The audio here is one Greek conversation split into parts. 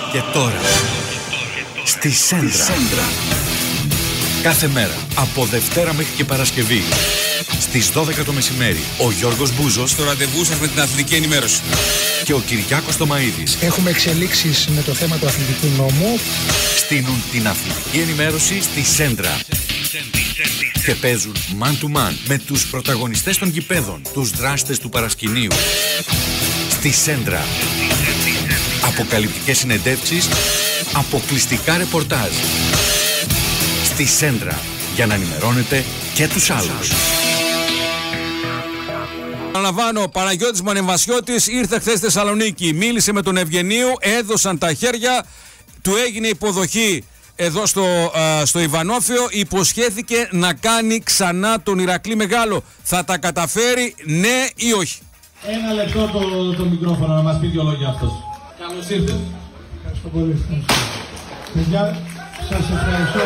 Και τώρα, στη Σέντρα. Κάθε μέρα, από Δευτέρα μέχρι και Παρασκευή, στις 12 το μεσημέρι, ο Γιώργος Μπούζος στο ραντεβού σας με την αθλητική ενημέρωση και ο Κυριάκος Τομαΐδης έχουμε εξελίξεις με το θέμα του αθλητικού νόμου. στείλουν την αθλητική ενημέρωση στη Σέντρα και παίζουν man to man με τους πρωταγωνιστές των γηπέδων, τους δράστες του παρασκηνίου. Στη Σέντρα. Αποκαλυπτικές συνεντεύξεις, αποκλειστικά ρεπορτάζ. Στη Σέντρα, για να ενημερώνετε και τους άλλους. Αναλαμβάνω, ο Παναγιώτης Μονεμβασιώτης ήρθε χθες στη Θεσσαλονίκη, μίλησε με τον Ευγενίου, έδωσαν τα χέρια, του έγινε υποδοχή εδώ στο Ιβανόφιο, υποσχέθηκε να κάνει ξανά τον Ηρακλή μεγάλο. Θα τα καταφέρει, ναι ή όχι? Ένα λεπτό το μικρόφωνο να μας πει δύο λόγια αυτός. Καλώς ήρθες. Ευχαριστώ πολύ. Παιδιά, σας ευχαριστώ.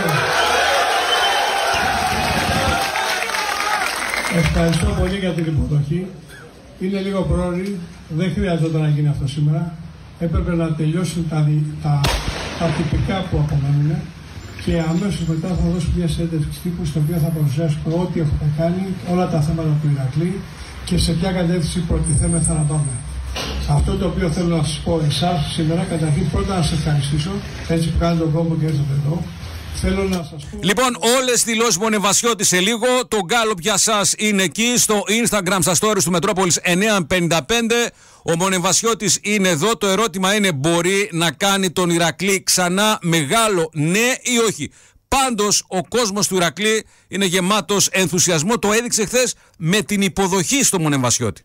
Ευχαριστώ πολύ για την υποδοχή. Είναι λίγο πρόωρη, δεν χρειαζόταν να γίνει αυτό σήμερα. Έπρεπε να τελειώσουν τα τυπικά που απομένουν και αμέσως μετά θα δώσω μια συνέντευξη τύπου στο οποίο θα παρουσιάσω ό,τι έχουμε κάνει, όλα τα θέματα του Ηρακλή και σε ποια κατεύθυνση προτιθέμεθα να πάμε. Αυτό το οποίο θέλω να σας πω εσάς σήμερα, καταρχήν πρώτα να σας ευχαριστήσω, έτσι που κάνετε τον κόπο και έρθετε εδώ. Θέλω να σας πω... Λοιπόν, όλες τις δηλώσεις Μονεμβασιώτη σε λίγο. Το γκάλωπ για σας είναι εκεί στο Instagram, στα stories του Μετρόπολης 955. Ο Μονεμβασιώτης είναι εδώ. Το ερώτημα είναι, μπορεί να κάνει τον Ηρακλή ξανά μεγάλο, ναι ή όχι? Πάντως, ο κόσμος του Ηρακλή είναι γεμάτος ενθουσιασμό. Το έδειξε χθες με την υποδοχή στο Μονεμβασιώτη.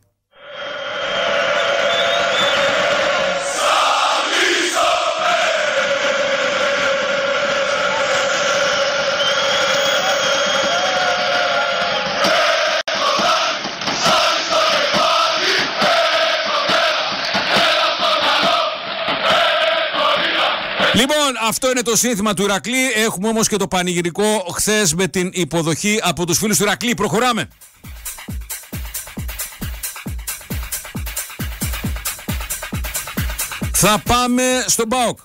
Λοιπόν, αυτό είναι το σύνθημα του Ηρακλή. Έχουμε όμως και το πανηγυρικό χθες με την υποδοχή από τους φίλους του Ηρακλή. Προχωράμε. Θα πάμε στον ΠΑΟΚ.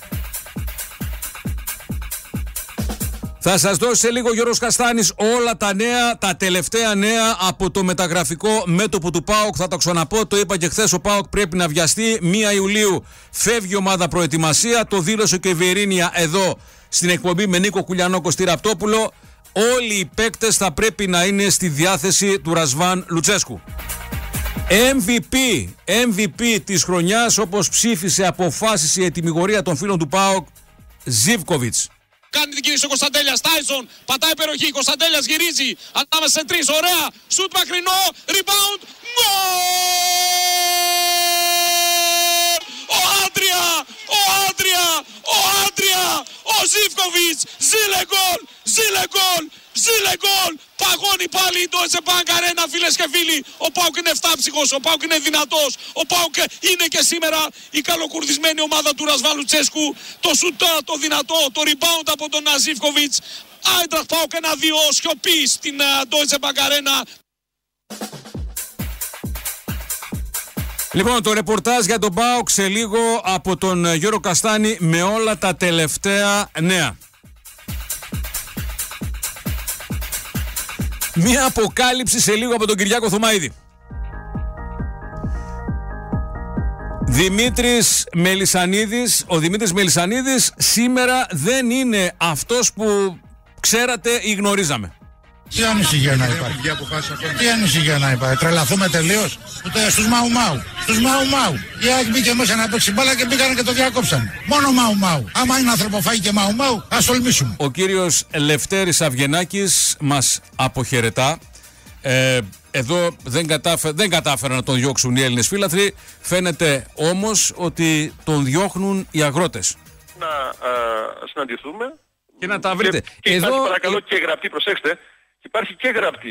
Θα σας δώσει σε λίγο ο Γιώργος Καστάνης όλα τα νέα, τα τελευταία νέα από το μεταγραφικό μέτωπο του ΠΑΟΚ. Θα το ξαναπώ, το είπα και χθες, ο ΠΑΟΚ πρέπει να βιαστεί. 1 Ιουλίου φεύγει η ομάδα προετοιμασία. Το δήλωσε και η Βιερίνια εδώ στην εκπομπή με Νίκο Κουλιανό, Κωστή Ραπτόπουλο. Όλοι οι παίκτες θα πρέπει να είναι στη διάθεση του Ρασβάν Λουτσέσκου. MVP της χρονιάς, όπως ψήφισε, αποφάσισε η ετυμηγορία των φίλων του ΠΑΟΚ, Ζίβκοβιτς. Κάνει την κίνηση ο Κωνσταντέλιας, Τάισον, πατάει υπεροχή, Κωνσταντέλιας γυρίζει, ανάμεσα σε τρεις, ωραία, σουτ μακρινό, rebound, γκολ! Ο Άντρια, ο Ζίβκοβιτς, ζήλε γκολ, παγώνει πάλι το Deutsche Bank Arena, φίλες και φίλοι. Ο ΠΑΟΚ είναι εφτάψυχος, ο ΠΑΟΚ είναι δυνατός, ο ΠΑΟΚ είναι και σήμερα η καλοκουρδισμένη ομάδα του Ρασβάν Λουτσέσκου. Το σουτά, το δυνατό, το rebound από τον Ζίβκοβιτς. Άιντραχτ ΠΑΟΚ 1-2, σιωπή στην Deutsche Bank Arena. Λοιπόν, το ρεπορτάζ για τον ΠΑΟΚ σε λίγο από τον Γιώργο Καστάνη με όλα τα τελευταία νέα. Μία αποκάλυψη σε λίγο από τον Κυριάκο Θωμαΐδη. Ο Δημήτρης Μελισσανίδης σήμερα δεν είναι αυτός που ξέρατε ή γνωρίζαμε. Τι ανησυχία να υπάρχει? Τι ανησυχία να υπάρχει? Τρελαθούμε τελείως? Στους Μαου-Μαου. Η ΑΕΚ μπήκε μέσα να παίξει μπάλα και μπήκανε και το διακόψαν. Μόνο Μαου-Μαου. Άμα είναι ανθρωποφάγη και Μαου-Μαου, ας τολμήσουμε. Ο κύριος Λευτέρης Αυγενάκης μας αποχαιρετά. Εδώ δεν κατάφεραν να τον διώξουν οι Έλληνες φύλαθροι. Φαίνεται όμως ότι τον διώχνουν οι αγρότες. Να συναντηθούμε και να τα βρείτε. Και εδώ παρακαλώ και γραπτή, προσέξτε. Υπάρχει και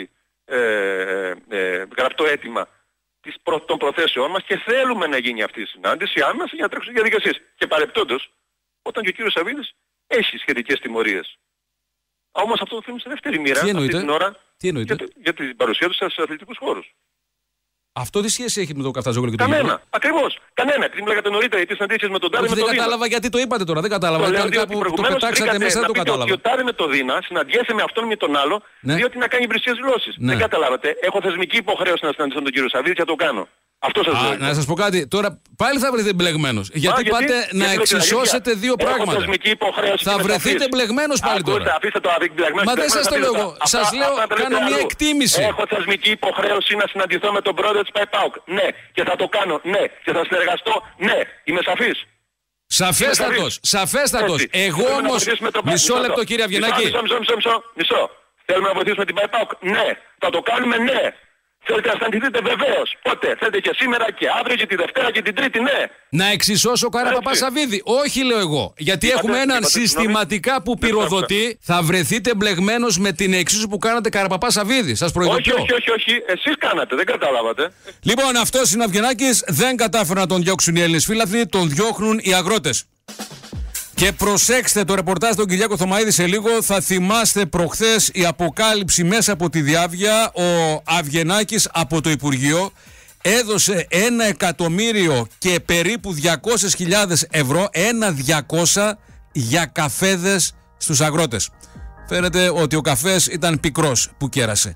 γραπτό αίτημα των προθέσεών μας και θέλουμε να γίνει αυτή η συνάντηση άμεσα για να τρέξουν διαδικασίες. Και παρεπτόντως, όταν και ο κύριος Σαββίδης έχει σχετικές τιμωρίες. Όμως αυτό το θέλουμε σε δεύτερη μοίρα αυτή την ώρα Τι εννοείται? για την παρουσία του στους αθλητικούς χώρους. Αυτό τι σχέση έχει με το Καφταζόγλου και το Κανένα. Γιώργο? Ακριβώς. Κανένα. Επειδή μιλάγατε νωρίτερα για τις συναντήσεις με τον Τάδε με Δεν τον Δίνα. κατάλαβα γιατί το είπατε τώρα. Δεν κατάλαβα. Ήταν κάπου το πετάξατε μέσα, δεν το κατάλαβα. Ότι ο Τάδε με τον Δίνα συναντιέσαι με αυτόν με τον άλλο, Ναι. διότι να κάνει υπηρεσίες γλώσσης. Ναι. Δεν καταλάβατε. Έχω θεσμική υποχρέωση να συναντήσω τον κύριο Σαββίδη και θα το κάνω. Αυτό σας λέω. Να σας πω κάτι. Τώρα πάλι θα βρεθείτε μπλεγμένος. Γιατί πάτε να γιατί εξισώσετε δύο έχω πράγματα. θεσμική υποχρέωση Θα και βρεθείτε μεταφύση. μπλεγμένος πάλι Ακούστε, τώρα. αφήστε το μπλεγμένο. Μα δεν σας το λέω εγώ. Σας λέω, κάνω μια εκτίμηση. Έχω θεσμική υποχρέωση να συναντηθώ με τον πρόεδρο της ΠΑΕΠΑΟΚ. Ναι. Και θα το κάνω. Ναι. Και θα συνεργαστώ. Ναι. Είμαι σαφής. Σαφέστατος, σαφέστατος. Έτσι. Εγώ Θέλουμε να όμως, βοηθήσουμε το μισό λεπτό κύριε Αυγενάκη. Μισό. Θέλουμε να βοηθήσουμε την ΠΑΕΠΑΟΚ. Ναι. Θα το κάνουμε. Ναι. Θέλετε να συναντηθείτε βεβαίως. Πότε? Θέλετε και σήμερα και αύριο και τη Δευτέρα και την Τρίτη, ναι. Να εξισώσω Καραπαπά Σαββίδη. Όχι λέω εγώ. Γιατί έχουμε έναν συστηματικά που πυροδοτεί. Θα βρεθείτε μπλεγμένος με την εξίσου που κάνατε Καραπαπά Σαββίδη. Σας προειδοποιώ. Όχι. Εσείς κάνατε. Δεν καταλάβατε. Λοιπόν, αυτός είναι ο Αυγενάκης. Δεν κατάφεραν να τον διώξουν οι Έλληνες φίλαθλοι. Τον διώχνουν οι αγρότες. Και προσέξτε το ρεπορτάζ του Κυριάκο Θωμαίδη σε λίγο. Θα θυμάστε προχθές η αποκάλυψη μέσα από τη διάβια. Ο Αυγενάκης από το Υπουργείο έδωσε 1 εκατομμύριο και περίπου 200.000 ευρώ, 1.200 για καφέδες στους αγρότες. Φαίνεται ότι ο καφές ήταν πικρός που κέρασε.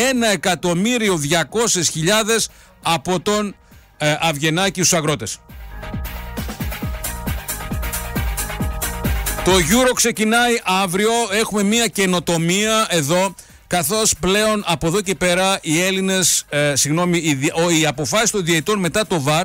1.200.000 από τον Αυγενάκη στους αγρότες. Το Euro ξεκινάει αύριο, έχουμε μια καινοτομία εδώ, καθώς πλέον από εδώ και πέρα οι Έλληνες, οι αποφάσεις των διαιτητών μετά το VAR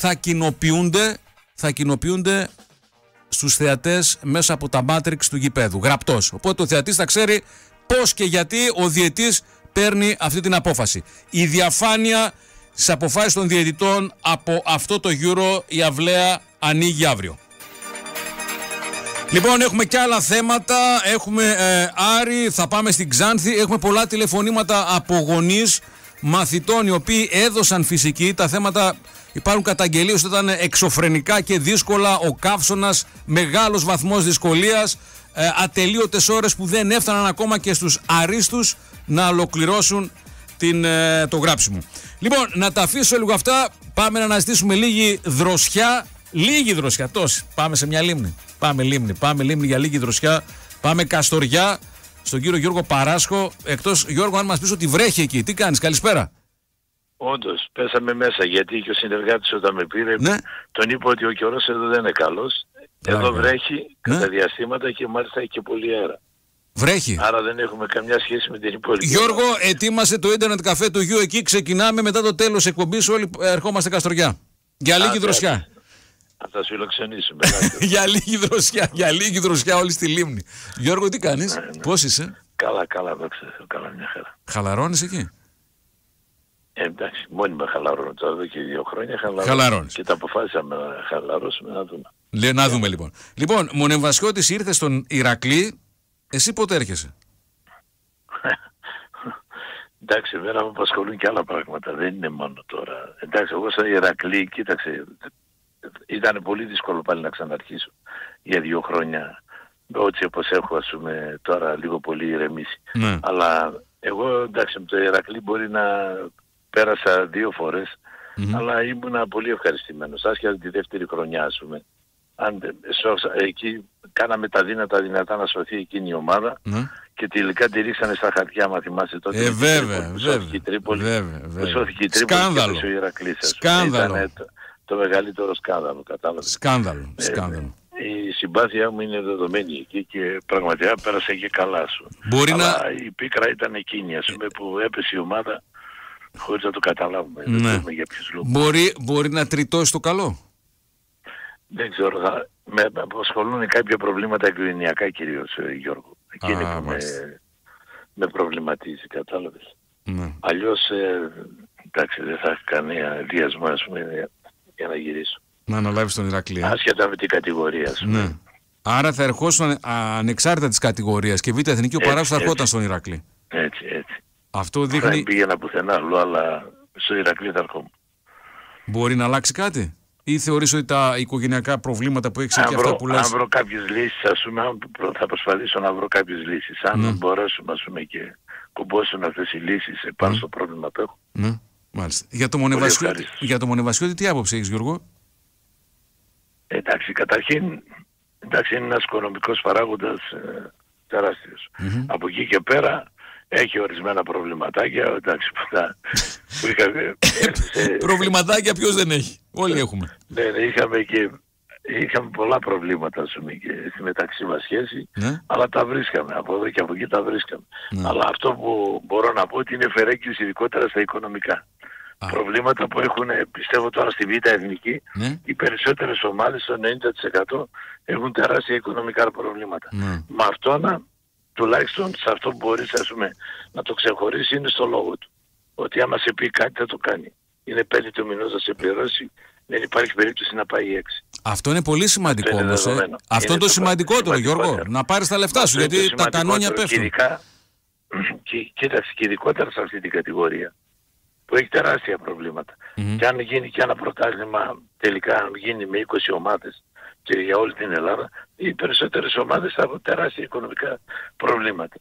θα κοινοποιούνται στους θεατές μέσα από τα Matrix του γηπέδου, γραπτός. Οπότε ο θεατής θα ξέρει πώς και γιατί ο διαιτής παίρνει αυτή την απόφαση. Η διαφάνεια στις αποφάσεις των διαιτητών από αυτό το Euro, η αυλαία ανοίγει αύριο. Λοιπόν, έχουμε και άλλα θέματα. Έχουμε Άρη, θα πάμε στην Ξάνθη. Έχουμε πολλά τηλεφωνήματα από γονείς μαθητών οι οποίοι έδωσαν φυσική. Τα θέματα υπάρχουν καταγγελίες ότι ήταν εξωφρενικά και δύσκολα. Ο καύσωνας, μεγάλος βαθμός δυσκολίας. Ατελείωτες ώρες που δεν έφταναν ακόμα και στους αρίστους να ολοκληρώσουν το γράψιμο. Λοιπόν, να τα αφήσω λίγο αυτά. Πάμε να αναζητήσουμε λίγη δροσιά. Λίγη δροσιά, τόση. Πάμε σε μια λίμνη. Πάμε λίμνη για λίγη δροσιά. Πάμε Καστοριά, στον κύριο Γιώργο Παράσχο. Εκτός, Γιώργο, αν μας πεις ότι βρέχει εκεί, τι κάνεις, καλησπέρα. Όντως, πέσαμε μέσα γιατί και ο συνεργάτης όταν με πήρε, Ναι. τον είπε ότι ο καιρός εδώ δεν είναι καλός. Εδώ βρέχει κατά διαστήματα και μάλιστα έχει και πολύ αέρα. Βρέχει. Άρα δεν έχουμε καμιά σχέση με την υπόλοιπη. Γιώργο, ετοίμασε το ίντερνετ καφέ του Γιου εκεί. Ξεκινάμε μετά το τέλος εκπομπής. Όλοι ερχόμαστε Καστοριά. Για λίγη δροσιά. Θα σας φιλοξενήσουμε. για λίγη δροσιά όλη στη λίμνη. Γιώργο, τι κάνεις, πώς είσαι? Καλά, δόξα, καλά μια χαρά. Χαλαρώνεις εκεί? Εντάξει, μόνιμα χαλαρώνω τώρα εδώ και 2 χρόνια Χαλαρώνεις. Και τα αποφάσισαμε να χαλαρώσουμε, να δούμε. Να δούμε λοιπόν. Λοιπόν, Μονεμβασιώτης ήρθε στον Ηρακλή. Εσύ πότε έρχεσαι? Εντάξει, εμένα με απασχολούν και άλλα πράγματα. Δεν είναι μόνο τώρα. Εντάξει, εγώ σαν Ηρακλή, κοίταξε, ήταν πολύ δύσκολο πάλι να ξαναρχίσω για 2 χρόνια. Έτσι όπως έχω, ας πούμε, τώρα λίγο πολύ ηρεμήσει. Ναι. Αλλά εγώ, εντάξει, με το Ηρακλή μπορεί να πέρασα 2 φορές, αλλά ήμουνα πολύ ευχαριστημένος. Άσχετα τη δεύτερη χρονιά, ας πούμε. Εκεί κάναμε τα δυνατά να σωθεί εκείνη η ομάδα, και τελικά τη ρίξανε στα χαρτιά, μα θυμάσαι τότε. Βέβαια. Σώθηκε η Τρίπολη. Σκάνδαλο. Και ο Ηρακλής, Σκάνδαλο. Ήταν το μεγαλύτερο σκάνδαλο, κατάλαβες. Σκάνδαλο. Η συμπάθειά μου είναι δεδομένη εκεί και πραγματικά πέρασε και καλά σου. Αλλά η πίκρα ήταν εκείνη, ας πούμε, που έπεσε η ομάδα χωρίς να το καταλάβουμε. Δεν ξέρουμε για ποιους λόγους. Μπορεί να τριτώσει το καλό. Δεν ξέρω, με απασχολούν κάποια προβλήματα οικογενειακά κυρίως, Γιώργο. Εκείνη που με προβληματίζει, κατάλαβες. Αλλιώς, εντάξει, δεν θα έχω κανένα διασμό, ας πούμε, για να γυρίσω. Να αναλάβεις τον Ηρακλή. Άσχετα με την κατηγορία, ας πούμε. Ναι. Άρα θα ερχόσουν ανεξάρτητα της κατηγορίας και β' εθνική ο Παράσχος θα ερχόταν στον Ηρακλή. Έτσι. Αυτό δείχνει... Δεν πήγαινα πουθενά άλλο, αλλά στο Ηρακλή θα ερχόμουν. Μπορεί να αλλάξει κάτι? Ή θεωρείς ότι τα οικογενειακά προβλήματα που έχεις και αυτά που λες... Αν βρω κάποιες λύσεις, ας πούμε, θα προσπαθήσω να βρω κάποιες λύσεις. Αν μπορέσουμε, ας πούμε, και κουμπώσουν αυτές οι λύσεις πάνω στο πρόβλημα που έχω, Μάλιστα. Για το Μονεβασιώτη τι άποψη έχεις, Γιώργο? Εντάξει, καταρχήν είναι ένας οικονομικός παράγοντας τεράστιος. Από εκεί και πέρα έχει ορισμένα προβληματάκια, εντάξει, που είχαμε... Προβληματάκια ποιος δεν έχει, όλοι έχουμε. Ναι, είχαμε πολλά προβλήματα, ας πούμε, και στη μεταξύ μας σχέση, αλλά τα βρίσκαμε, από εδώ και από εκεί τα βρίσκαμε. Αλλά αυτό που μπορώ να πω ότι είναι φερέγγιους ειδικότερα στα οικονομικά. Προβλήματα που έχουν, πιστεύω τώρα στη Β' Εθνική, οι περισσότερες ομάδες, το 90% έχουν τεράστια οικονομικά προβλήματα. Με αυτό τουλάχιστον σε αυτό που μπορείς, ας πούμε, να το ξεχωρίσει είναι στο λόγο του. Ότι άμα σε πει κάτι θα το κάνει. Είναι 5 του μηνός να σε πληρώσει, δεν υπάρχει περίπτωση να πάει 6. Αυτό είναι πολύ σημαντικό όμως. Αυτό είναι το σημαντικότερο, Γιώργο. Να πάρεις τα λεφτά σου, γιατί τα κανόνια πέφτουν. Κοίταξε, και ειδικότερα σε αυτή την κατηγορία, που έχει τεράστια προβλήματα. Και αν γίνει και ένα πρωτάθλημα τελικά, αν γίνει με 20 ομάδες και για όλη την Ελλάδα, οι περισσότερες ομάδες θα έχουν τεράστια οικονομικά προβλήματα.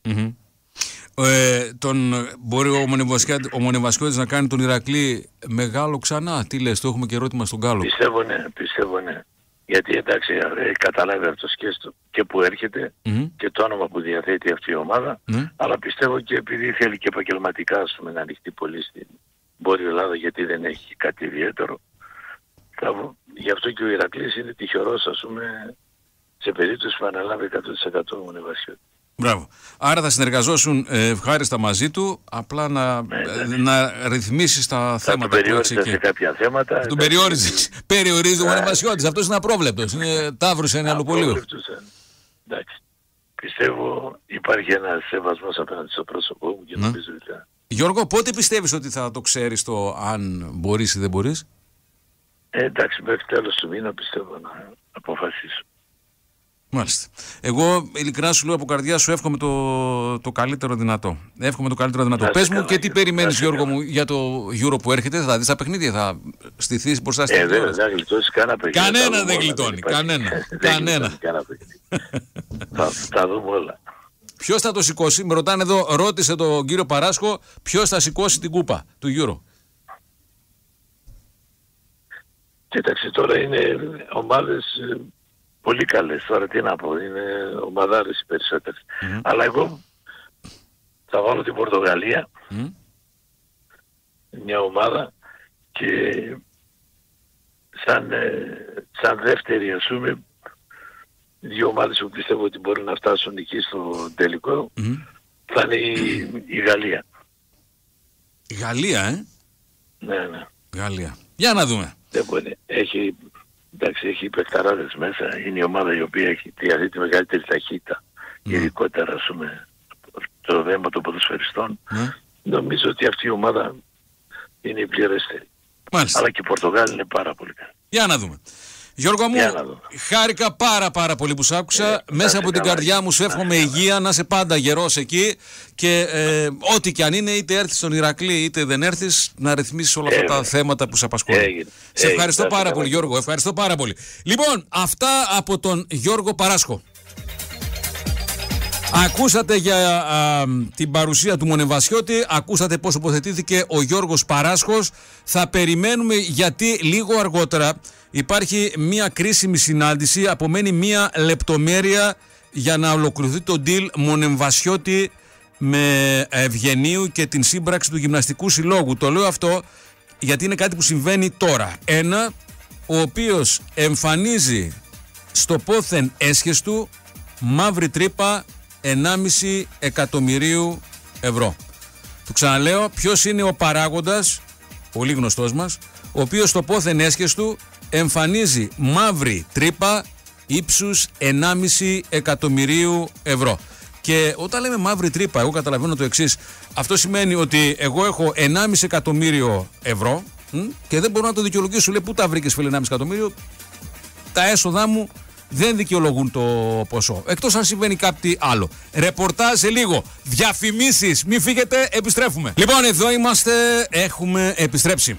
Μπορεί ο Μονεβασιώτης να κάνει τον Ηρακλή μεγάλο ξανά? Τι λες, το έχουμε και ερώτημα στον Γκάλο. Πιστεύω ναι. Γιατί εντάξει, καταλάβει αυτό το σκέστο και που έρχεται και το όνομα που διαθέτει αυτή η ομάδα, αλλά πιστεύω και επειδή θέλει και επαγγελματικά, ας πούμε, να ανοιχτεί πολύ στην Βόρεια Ελλάδα, γιατί δεν έχει κάτι ιδιαίτερο. Γι' αυτό και ο Ηρακλής είναι τυχερός, ας πούμε, σε περίπτωση που αναλάβει 100% ο Μονεβασιώτη. Μπράβο. Άρα θα συνεργαζόσουν ευχάριστα μαζί του, απλά να ρυθμίσεις τα θέματα που έχεις εκεί. Σε κάποια θέματα. Τον περιορίζει ο Μονεβασιώτης. Αυτός είναι απρόβλεπτος. Είναι ταύρος ένα αλλοπολείο. Εντάξει. Πιστεύω υπάρχει ένας σεβασμός απέναντι στο πρόσωπό μου και νομίζω ότι... Γιώργο, πότε πιστεύεις ότι θα το ξέρεις το αν μπορείς ή δεν μπορείς? Εντάξει, μέχρι τέλος του μήνα πιστεύω να αποφασίσω. Μάλιστα. Εγώ ειλικρινά σου λέω από καρδιά σου εύχομαι το καλύτερο δυνατό. Πες μου και τι περιμένεις, Γιώργο μου, για το Euro που έρχεται. Θα δεις τα παιχνίδια, θα στηθείς μπροστά στην τηλεόραση? Δεν θα γλιτώσει κανένα παιχνίδι. Κανένα δεν γλιτώνει. Κανένα. Θα δούμε όλα. Ποιος θα το σηκώσει? Με ρωτάνε εδώ, ρώτησε τον κύριο Παράσχο, ποιος θα σηκώσει την κούπα του Euro. Κοίταξε, τώρα είναι ομάδες πολύ καλές. Τώρα τι να πω, είναι ομαδάρες οι περισσότερες. Αλλά εγώ θα βάλω την Πορτογαλία, μια ομάδα, και σαν δεύτερη, ας πούμε, δύο ομάδες που πιστεύω ότι μπορούν να φτάσουν εκεί στο τελικό, θα είναι η Γαλλία. Η Γαλλία, Ναι. Γαλλία. Για να δούμε. Δεν μπορεί. Έχει παιχταράδες μέσα. Είναι η ομάδα η οποία έχει διαθέτει μεγαλύτερη ταχύτητα. Ειδικότερα, ας πούμε, το θέμα των ποδοσφαιριστών. Νομίζω ότι αυτή η ομάδα είναι η πληρέστερη. Αλλά και η Πορτογάλη είναι πάρα πολύ καλή. Για να δούμε. Γιώργο μου, χάρηκα πάρα πολύ που σ' άκουσα. Μέσα από την καρδιά μου σου εύχομαι υγεία, να είσαι πάντα γερός εκεί και ό,τι και αν είναι, είτε έρθεις στον Ηρακλή είτε δεν έρθεις, να ρυθμίσεις όλα αυτά τα θέματα που σε απασχολούν. Σε ευχαριστώ πάρα πολύ, Γιώργο. Ευχαριστώ πάρα πολύ. Λοιπόν, αυτά από τον Γιώργο Παράσχο. Ακούσατε για την παρουσία του Μονεβασιώτη, ακούσατε πώς τοποθετήθηκε ο Γιώργος Παράσχος. Θα περιμένουμε, γιατί λίγο αργότερα υπάρχει μια κρίσιμη συνάντηση, απομένει μια λεπτομέρεια για να ολοκληρωθεί το deal Μονεβασιώτη με Ευγενίου και την σύμπραξη του Γυμναστικού Συλλόγου. Το λέω αυτό γιατί είναι κάτι που συμβαίνει τώρα. Ένα, ο οποίος εμφανίζει στο πόθεν έσχες του μαύρη τρύπα 1,5 εκατομμυρίου ευρώ. Του ξαναλέω, ποιος είναι ο παράγοντας, πολύ γνωστός μας, ο οποίος στο πόθεν έσχες του εμφανίζει μαύρη τρύπα ύψους 1,5 εκατομμυρίου ευρώ. Και όταν λέμε μαύρη τρύπα, εγώ καταλαβαίνω το εξής. Αυτό σημαίνει ότι εγώ έχω 1,5 εκατομμύριο ευρώ και δεν μπορώ να το δικαιολογήσω. Λέει, πού τα βρήκες, φίλε, 1,5 εκατομμύριο? Τα έσοδά μου δεν δικαιολογούν το ποσό. Εκτός αν συμβαίνει κάτι άλλο. Ρεπορτάζ σε λίγο. Διαφημίσεις. Μην φύγετε, επιστρέφουμε. Λοιπόν, εδώ είμαστε. Έχουμε επιστρέψει.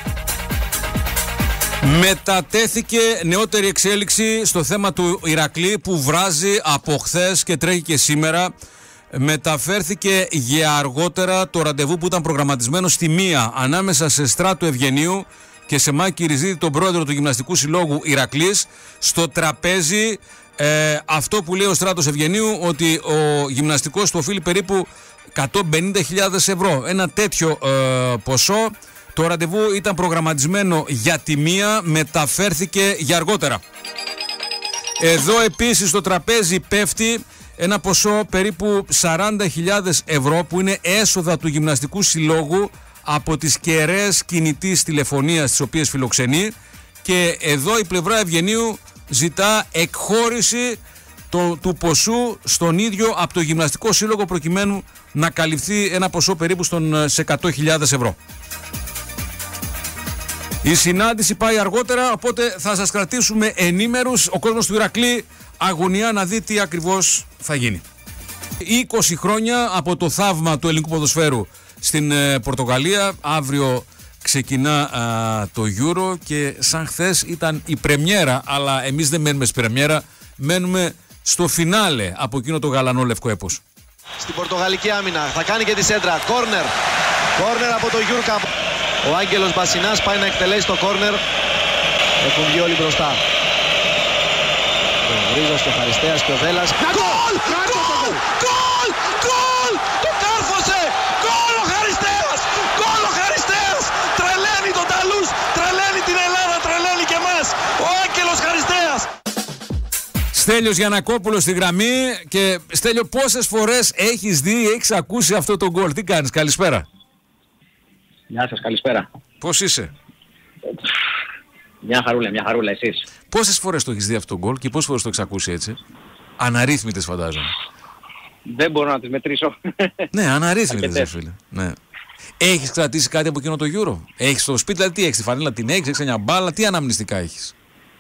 Μετατέθηκε νεότερη εξέλιξη στο θέμα του Ηρακλή, που βράζει από χθες και τρέχει και σήμερα. μεταφέρθηκε για αργότερα το ραντεβού που ήταν προγραμματισμένο στη 1 ανάμεσα σε Στράτο Ευγενίου και σε Μάκη Ριζίδη, τον πρόεδρο του Γυμναστικού Συλλόγου Ηρακλής, στο τραπέζι. Αυτό που λέει ο Στράτος Ευγενίου, ότι ο γυμναστικός του οφείλει περίπου 150.000 ευρώ. Ένα τέτοιο ποσό. Το ραντεβού ήταν προγραμματισμένο για τη 1, μεταφέρθηκε για αργότερα. Εδώ επίσης στο τραπέζι πέφτει ένα ποσό περίπου 40.000 ευρώ που είναι έσοδα του Γυμναστικού Συλλόγου από τις κεραίες κινητής τηλεφωνίας τις οποίες φιλοξενεί, και εδώ η πλευρά Ευγενίου ζητά εκχώρηση του ποσού στον ίδιο από το Γυμναστικό Σύλλογο προκειμένου να καλυφθεί ένα ποσό περίπου σε 100.000 ευρώ. Η συνάντηση πάει αργότερα, οπότε θα σας κρατήσουμε ενήμερους. Ο κόσμος του Ηρακλή αγωνιά να δει τι ακριβώς θα γίνει. 20 χρόνια από το θαύμα του ελληνικού ποδοσφαίρου στην Πορτογαλία. Αύριο ξεκινά το Euro και σαν χθες ήταν η πρεμιέρα, αλλά εμείς δεν μένουμε στη πρεμιέρα, μένουμε στο φινάλε από εκείνο το γαλανό λευκό έπος. Στην πορτογαλική άμυνα θα κάνει και τη σέντρα. Κόρνερ από το Γιούρκα. Ο Άγγελος Μπασινάς πάει να εκτελέσει το κόρνερ. Έχουν βγει όλοι μπροστά. Ο Βρίζος και ο Χαριστέας και ο Δέλλας. Γκολ! Γκολ! Γκολ! Γκολ! Το κάρφωσε! Γκολ ο Χαριστέας! Γκολ ο Χαριστέας! Τρελαίνει τον Ταλούς, τρελαίνει την Ελλάδα, τρελαίνει και εμάς. Ο Άγγελος Χαριστέας. Στέλιος Γιαννακόπουλος στη γραμμή. Και Στέλιο, πόσες φορές έχεις δει, έχεις ακούσει αυτό το γκολ? Τι κάνεις? Καλησπέρα. Γεια σας, καλησπέρα. Πώς είσαι? Μια χαρούλα, εσείς? Πόσες φορές το έχεις δει αυτό το γκολ και πόσες φορές το έχεις ακούσει έτσι? Αναρρύθμιτες φαντάζομαι. Δεν μπορώ να τις μετρήσω. Ναι, αναρρύθμιτες φίλε. Ναι. Έχεις κρατήσει κάτι από εκείνο το Euro? Έχεις στο σπίτι, δηλαδή τι έχεις? Τη φανέλα την έχεις μια μπάλα? Τι αναμνηστικά έχεις?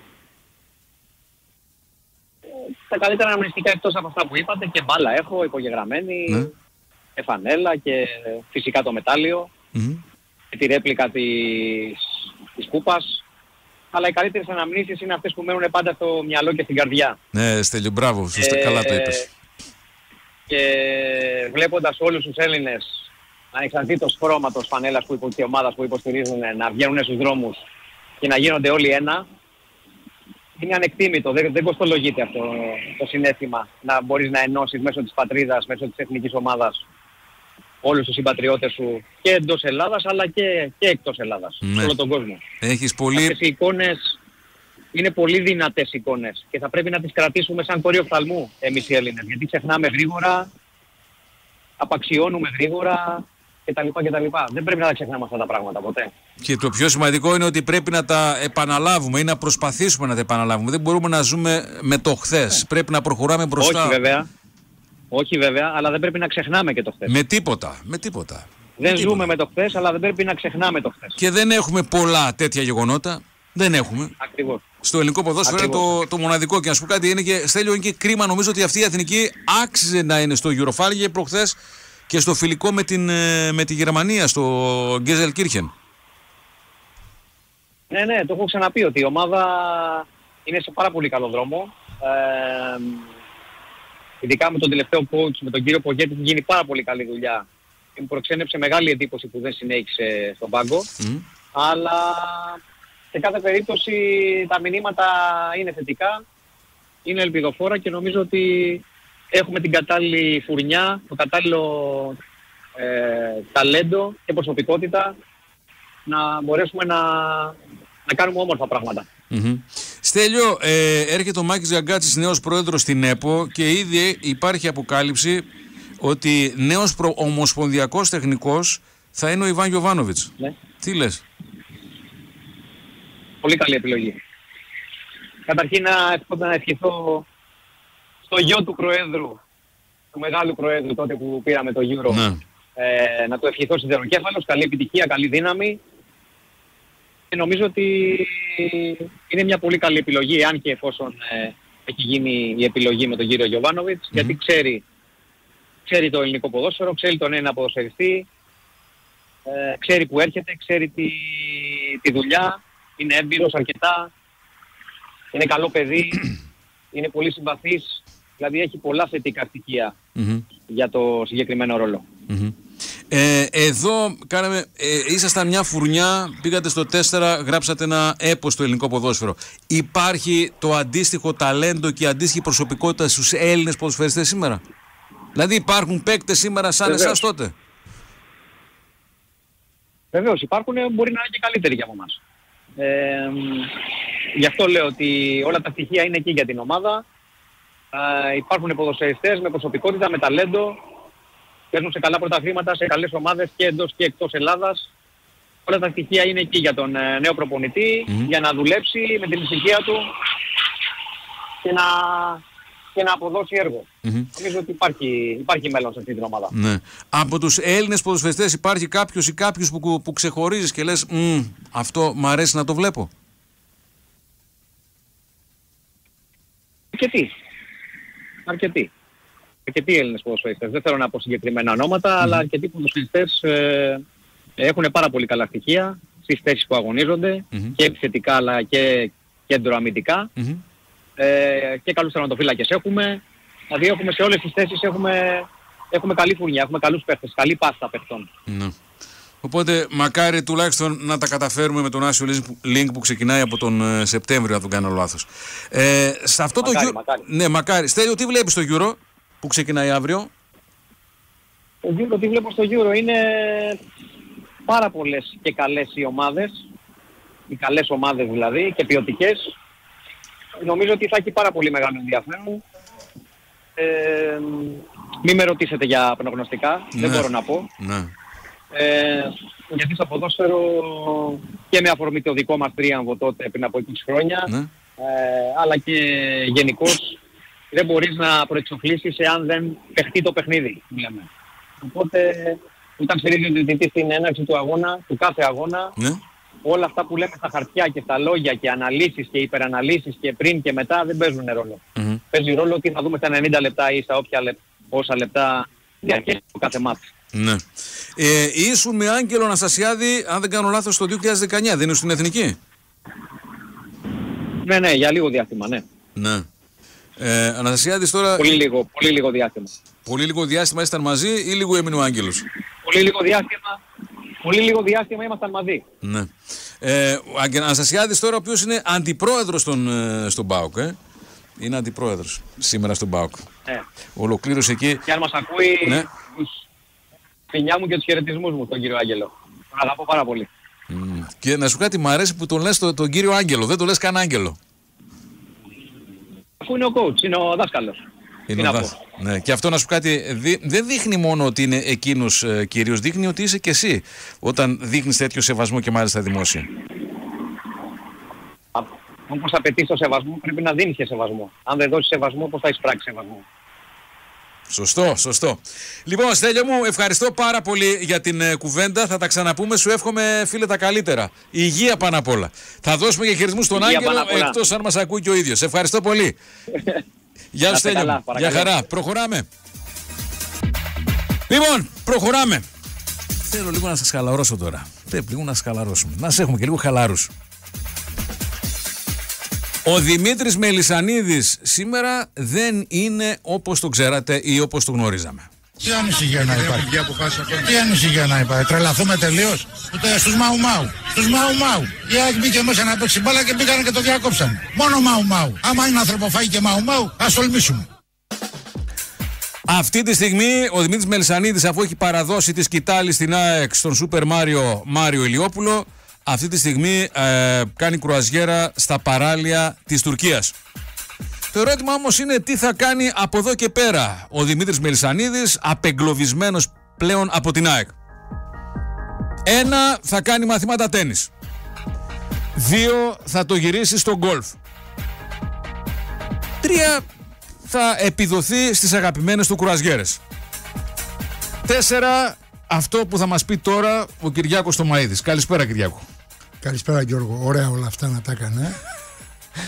Τα καλύτερα αναμνηστικά εκτός από αυτά που είπατε, και μπάλα έχω υπογεγραμμένη, ναι, και φανέλα και φυσικά το μετάλλιο, και τη ρέπλικα της κούπας. Αλλά οι καλύτερες αναμνήσεις είναι αυτές που μένουν πάντα στο μυαλό και στην καρδιά. Ναι, Στέλιο, μπράβο, καλά το είπες. Και βλέποντας όλους τους Έλληνες, ανεξαρτήτως χρώματος φανέλας και ομάδας που υποστηρίζουν, να βγαίνουν στους δρόμους και να γίνονται όλοι ένα, είναι ανεκτήμητο, δεν κοστολογείται αυτό το συναίσθημα, να μπορείς να ενώσεις μέσω της πατρίδας, μέσω της εθνικής ομάδας όλους τους συμπατριώτες σου και εντός Ελλάδας αλλά και εκτός Ελλάδας, σε όλο τον κόσμο. Έχεις πολύ... Αυτές οι εικόνες είναι πολύ δυνατές εικόνες και θα πρέπει να τις κρατήσουμε σαν κορί οφθαλμού εμείς οι Έλληνες, γιατί ξεχνάμε γρήγορα, απαξιώνουμε γρήγορα κτλ. Δεν πρέπει να τα ξεχνάμε αυτά τα πράγματα ποτέ. Και το πιο σημαντικό είναι ότι πρέπει να τα επαναλάβουμε ή να προσπαθήσουμε να τα επαναλάβουμε. Δεν μπορούμε να ζούμε με το χθες. Πρέπει να προχωράμε μπροστά. Όχι βέβαια, αλλά δεν πρέπει να ξεχνάμε και το χθες. Με τίποτα. Δεν ζούμε με το χθες, αλλά δεν πρέπει να ξεχνάμε το χθες. Και δεν έχουμε πολλά τέτοια γεγονότα. Δεν έχουμε. Ακριβώς. Στο ελληνικό ποδόσφαιρο είναι το μοναδικό. Και να σου πω κάτι, Στέλιο, είναι και κρίμα, νομίζω ότι αυτή η εθνική άξιζε να είναι στο Eurofάλγε προχθές και στο φιλικό με τη Γερμανία, στο Γκέζελκίρχεν. Ναι, το έχω ξαναπεί ότι η ομάδα είναι σε πάρα πολύ καλό δρόμο. Ειδικά με τον τελευταίο coach, με τον κύριο Πογέτη, έχει γίνει πάρα πολύ καλή δουλειά. Μου προξένεψε μεγάλη εντύπωση που δεν συνέχισε στον πάγκο. Αλλά σε κάθε περίπτωση τα μηνύματα είναι θετικά, είναι ελπιδοφόρα και νομίζω ότι έχουμε την κατάλληλη φουρνιά, το κατάλληλο ταλέντο και προσωπικότητα να μπορέσουμε να κάνουμε όμορφα πράγματα. Στέλιο, έρχεται ο Μάκης Γιαγκάτσης νέος πρόεδρος στην ΕΠΟ και ήδη υπάρχει αποκάλυψη ότι νέος ομοσπονδιακός τεχνικός θα είναι ο Ιβάν Γιοβάνοβιτς. Ναι. Τι λες? Πολύ καλή επιλογή. Καταρχήν να ευχηθώ στο γιο του Προέδρου, του μεγάλου Προέδρου τότε που πήραμε το Euro, να του ευχηθώ σιδεροκέφαλος, καλή επιτυχία, καλή δύναμη. Και νομίζω ότι είναι μια πολύ καλή επιλογή, αν και εφόσον έχει γίνει η επιλογή με τον κύριο Γιοβάνοβιτς, γιατί ξέρει το ελληνικό ποδόσφαιρο, ξέρει τον ένα ποδοσφαιριστή, ξέρει που έρχεται, ξέρει τη δουλειά, είναι έμπειρος αρκετά, είναι καλό παιδί, είναι πολύ συμπαθής Δηλαδή έχει πολλά θετικά στοιχεία για το συγκεκριμένο ρόλο. Εδώ ήσασταν μια φουρνιά, πήγατε στο 4, γράψατε ένα έπος στο ελληνικό ποδόσφαιρο. Υπάρχει το αντίστοιχο ταλέντο και η αντίστοιχη προσωπικότητα στους Έλληνες ποδοσφαιριστές σήμερα? Δηλαδή υπάρχουν παίκτες σήμερα σαν εσάς τότε? Βεβαίως υπάρχουν, μπορεί να είναι και καλύτεροι για από εμάς. Γι' αυτό λέω ότι όλα τα στοιχεία είναι εκεί για την ομάδα. Υπάρχουν ποδοσφαιριστές με προσωπικότητα, με ταλέντο. Παίζουν σε καλά πρωταθλήματα, σε καλές ομάδες και εντός και εκτός Ελλάδας. Όλα τα στοιχεία είναι εκεί για τον νέο προπονητή, για να δουλέψει με την ησυχία του και να αποδώσει έργο. Νομίζω ότι υπάρχει μέλλον σε αυτή την ομάδα. Ναι. Από τους Έλληνες ποδοσφαιριστές υπάρχει κάποιος ή κάποιους που ξεχωρίζεις και λες αυτό μ' αρέσει να το βλέπω? Αρκετοί Έλληνες ποδοσφαιριστές. Δεν θέλω να πω συγκεκριμένα ονόματα, αλλά αρκετοί ποδοσφαιριστές έχουν πάρα πολύ καλά στοιχεία στις θέσεις που αγωνίζονται, και επιθετικά αλλά και κέντρο-αμυντικά. Και καλούς τερματοφύλακες έχουμε. Δηλαδή έχουμε σε όλες τις θέσεις έχουμε καλή φουρνιά, έχουμε καλούς παίχτες, καλή πάστα παιχτών. Οπότε μακάρι τουλάχιστον να τα καταφέρουμε με τον Άσιο Link που ξεκινάει από τον Σεπτέμβριο, αν δεν κάνω λάθος. Σε αυτό μακάρι. Ναι, μακάρι. Στέλιο, τι βλέπεις στο Euro που ξεκινάει αύριο? Το Euro, τι βλέπω στο Euro, είναι πάρα πολλές και καλές οι ομάδες, οι καλές ομάδες δηλαδή και ποιοτικές. Νομίζω ότι θα έχει πάρα πολύ μεγάλο ενδιαφέρον. Μην με ρωτήσετε για προγνωστικά, δεν μπορώ να πω. Γιατί στο ποδόσφαιρο και με αφορμή το δικό μας τρίαμβο τότε πριν από 20 χρόνια, αλλά και γενικώς δεν μπορείς να προεξοφλήσεις εάν δεν παιχτεί το παιχνίδι, λέμε. Οπότε όταν στηρίζει ο διαιτητής στην έναρξη του αγώνα, του κάθε αγώνα, όλα αυτά που λέμε στα χαρτιά και στα λόγια και αναλύσεις και υπεραναλύσεις και πριν και μετά δεν παίζουν ρόλο. Παίζει ρόλο ότι θα δούμε στα 90 λεπτά ή στα όσα λεπτά διαρκέσει το κάθε μάτι. Ναι. Ήσουν με Άγγελο Αναστασιάδη, αν δεν κάνω λάθος, το 2019, δεν ήσουν στην Εθνική? Ναι, για λίγο διάστημα, ναι. Αναστασιάδης τώρα... Πολύ λίγο διάστημα. Πολύ λίγο διάστημα ήσταν μαζί ή λίγο έμεινε ο Άγγελος? Πολύ λίγο διάστημα ήμασταν μαζί. Ναι. Ο Αναστασιάδης τώρα, ο οποίος είναι αντιπρόεδρος στον ΠΑΟΚ, είναι αντιπρόεδρος σήμερα στον ΠΑΟΚ. Ολοκλήρωσε εκεί. Και αν μας ακούει, τους φιλιά μου και τους χαιρετισμούς μου τον κύριο Άγγελο. Τον αγαπώ πάρα πολύ. Και να σου κάτι, μου αρέσει που τον λες τον κύριο Άγγελο, δεν τον λες καν Άγγελο. Αφού είναι ο coach, είναι ο δάσκαλος. Ναι, και αυτό να σου κάτι, δεν δείχνει μόνο ότι είναι εκείνος κυρίως, δείχνει ότι είσαι και εσύ όταν δείχνεις τέτοιο σεβασμό και μάλιστα δημόσια. Όπως απαιτείς το σεβασμό, πρέπει να δίνεις και σεβασμό. Αν δεν δώσεις σεβασμό, πώς θα εισπράξεις σεβασμό? Σωστό. Λοιπόν, Στέλιο μου, ευχαριστώ πάρα πολύ για την κουβέντα. Θα τα ξαναπούμε. Σου εύχομαι, φίλε, τα καλύτερα. Υγεία πάνω απ' όλα. Θα δώσουμε και χαιρετισμούς στον Άγγελο, εκτός αν μας ακούει και ο ίδιος. Ευχαριστώ πολύ. Γεια σου, Στέλιο. Γεια χαρά. Προχωράμε. Λοιπόν, προχωράμε. Θέλω λίγο να σας χαλαρώσω τώρα. Πρέπει λίγο να σας χαλαρώσουμε. Να σε έχουμε και λίγο χαλάρους. Ο Δημήτρης Μελισσανίδης σήμερα δεν είναι όπως το ξέρατε ή όπως το γνωρίζαμε. Τι ανησυχία να υπάρχει? Τι ανησυχία να υπάρχει? Τρελαθούμε τελείως? Στους Μαουμάου. Η ΑΕΚ μπήκε μέσα να παίξει μπάλα και μπήκανε και το διακόψανε. Μόνο Μαουμάου. Άμα είναι ανθρωποφάγη και Μαουμάου, ας τολμήσουμε. Αυτή τη στιγμή ο Δημήτρης Μελισσανίδης, αφού έχει παραδώσει τη σκητάλη στην ΑΕΚ στον Σούπερ Μάριο Ηλιόπουλο, αυτή τη στιγμή κάνει κρουαζιέρα στα παράλια της Τουρκίας. Το ερώτημα όμως είναι τι θα κάνει από εδώ και πέρα ο Δημήτρης Μελισσανίδης, απεγκλωβισμένος πλέον από την ΑΕΚ. 1. Θα κάνει μαθήματα τένις. 2. Θα το γυρίσει στο γκολφ. 3. Θα επιδοθεί στις αγαπημένες του κρουαζιέρες. 4. Αυτό που θα μας πει τώρα ο Κυριάκος Τομαΐδης. Καλησπέρα, Κυριάκο. Καλησπέρα, Γιώργο. Ωραία όλα αυτά να τα έκανε.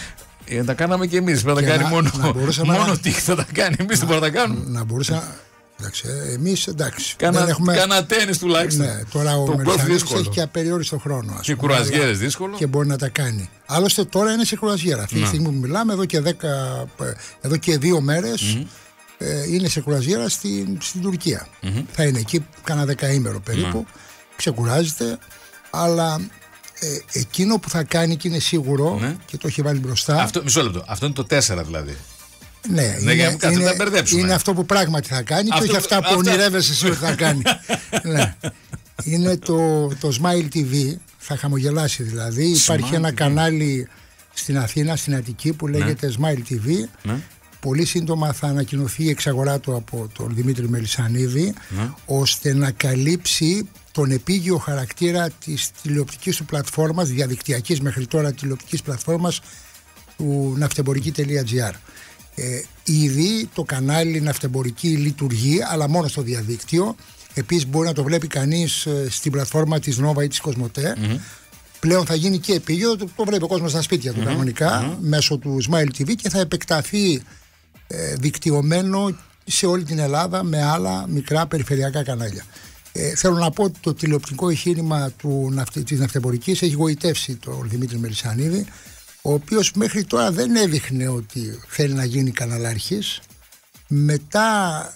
Τα κάναμε και εμείς. Θα τα κάνει μόνο τι θα τα κάνει. Εμείς δεν μπορούμε να τα κάνουμε. Να μπορούσα Εμείς εντάξει. Κάνα τένις τουλάχιστον. Ναι, τώρα ο Μελισσανίδης έχει και απεριόριστο χρόνο. Και κουραζιέρες δύσκολο. Και μπορεί να τα κάνει. Άλλωστε τώρα είναι σε κουραζιέρα. Αυτή τη στιγμή που μιλάμε, εδώ και 2 μέρες είναι σε κουραζιέρα στην Τουρκία. Θα είναι εκεί κάνα δεκαήμερο περίπου. Ξεκουράζεται, αλλά εκείνο που θα κάνει και είναι σίγουρο και το έχει βάλει μπροστά. Μισό λεπτό. Αυτό είναι το 4 δηλαδή. Ναι, είναι αυτό που πράγματι θα κάνει και όχι αυτά που ονειρεύεσαι εσύ ότι θα κάνει. Ναι. Είναι το Smile TV, θα χαμογελάσει δηλαδή. Υπάρχει ένα κανάλι στην Αθήνα, στην Αττική που λέγεται Smile TV. Πολύ σύντομα θα ανακοινωθεί η εξαγορά του από τον Δημήτρη Μελισσανίδη, ώστε να καλύψει τον επίγειο χαρακτήρα της τηλεοπτικής του πλατφόρμας, διαδικτυακής μέχρι τώρα τηλεοπτικής πλατφόρμας του ναυτεμπορική.gr. Ήδη το κανάλι Ναυτεμπορική λειτουργεί, αλλά μόνο στο διαδίκτυο. Επίσης μπορεί να το βλέπει κανείς στην πλατφόρμα της Nova ή της Κοσμοτέ. Πλέον θα γίνει και επίγειο, το βλέπει ο κόσμος στα σπίτια του κανονικά, μέσω του Smile TV, και θα επεκταθεί δικτυωμένο σε όλη την Ελλάδα με άλλα μικρά περιφερειακά κανάλια. Θέλω να πω ότι το τηλεοπτικό εγχείρημα της Ναυτεμπορικής έχει γοητεύσει τον Δημήτρη Μελισσανίδη, ο οποίος μέχρι τώρα δεν έδειχνε ότι θέλει να γίνει καναλάρχης. Μετά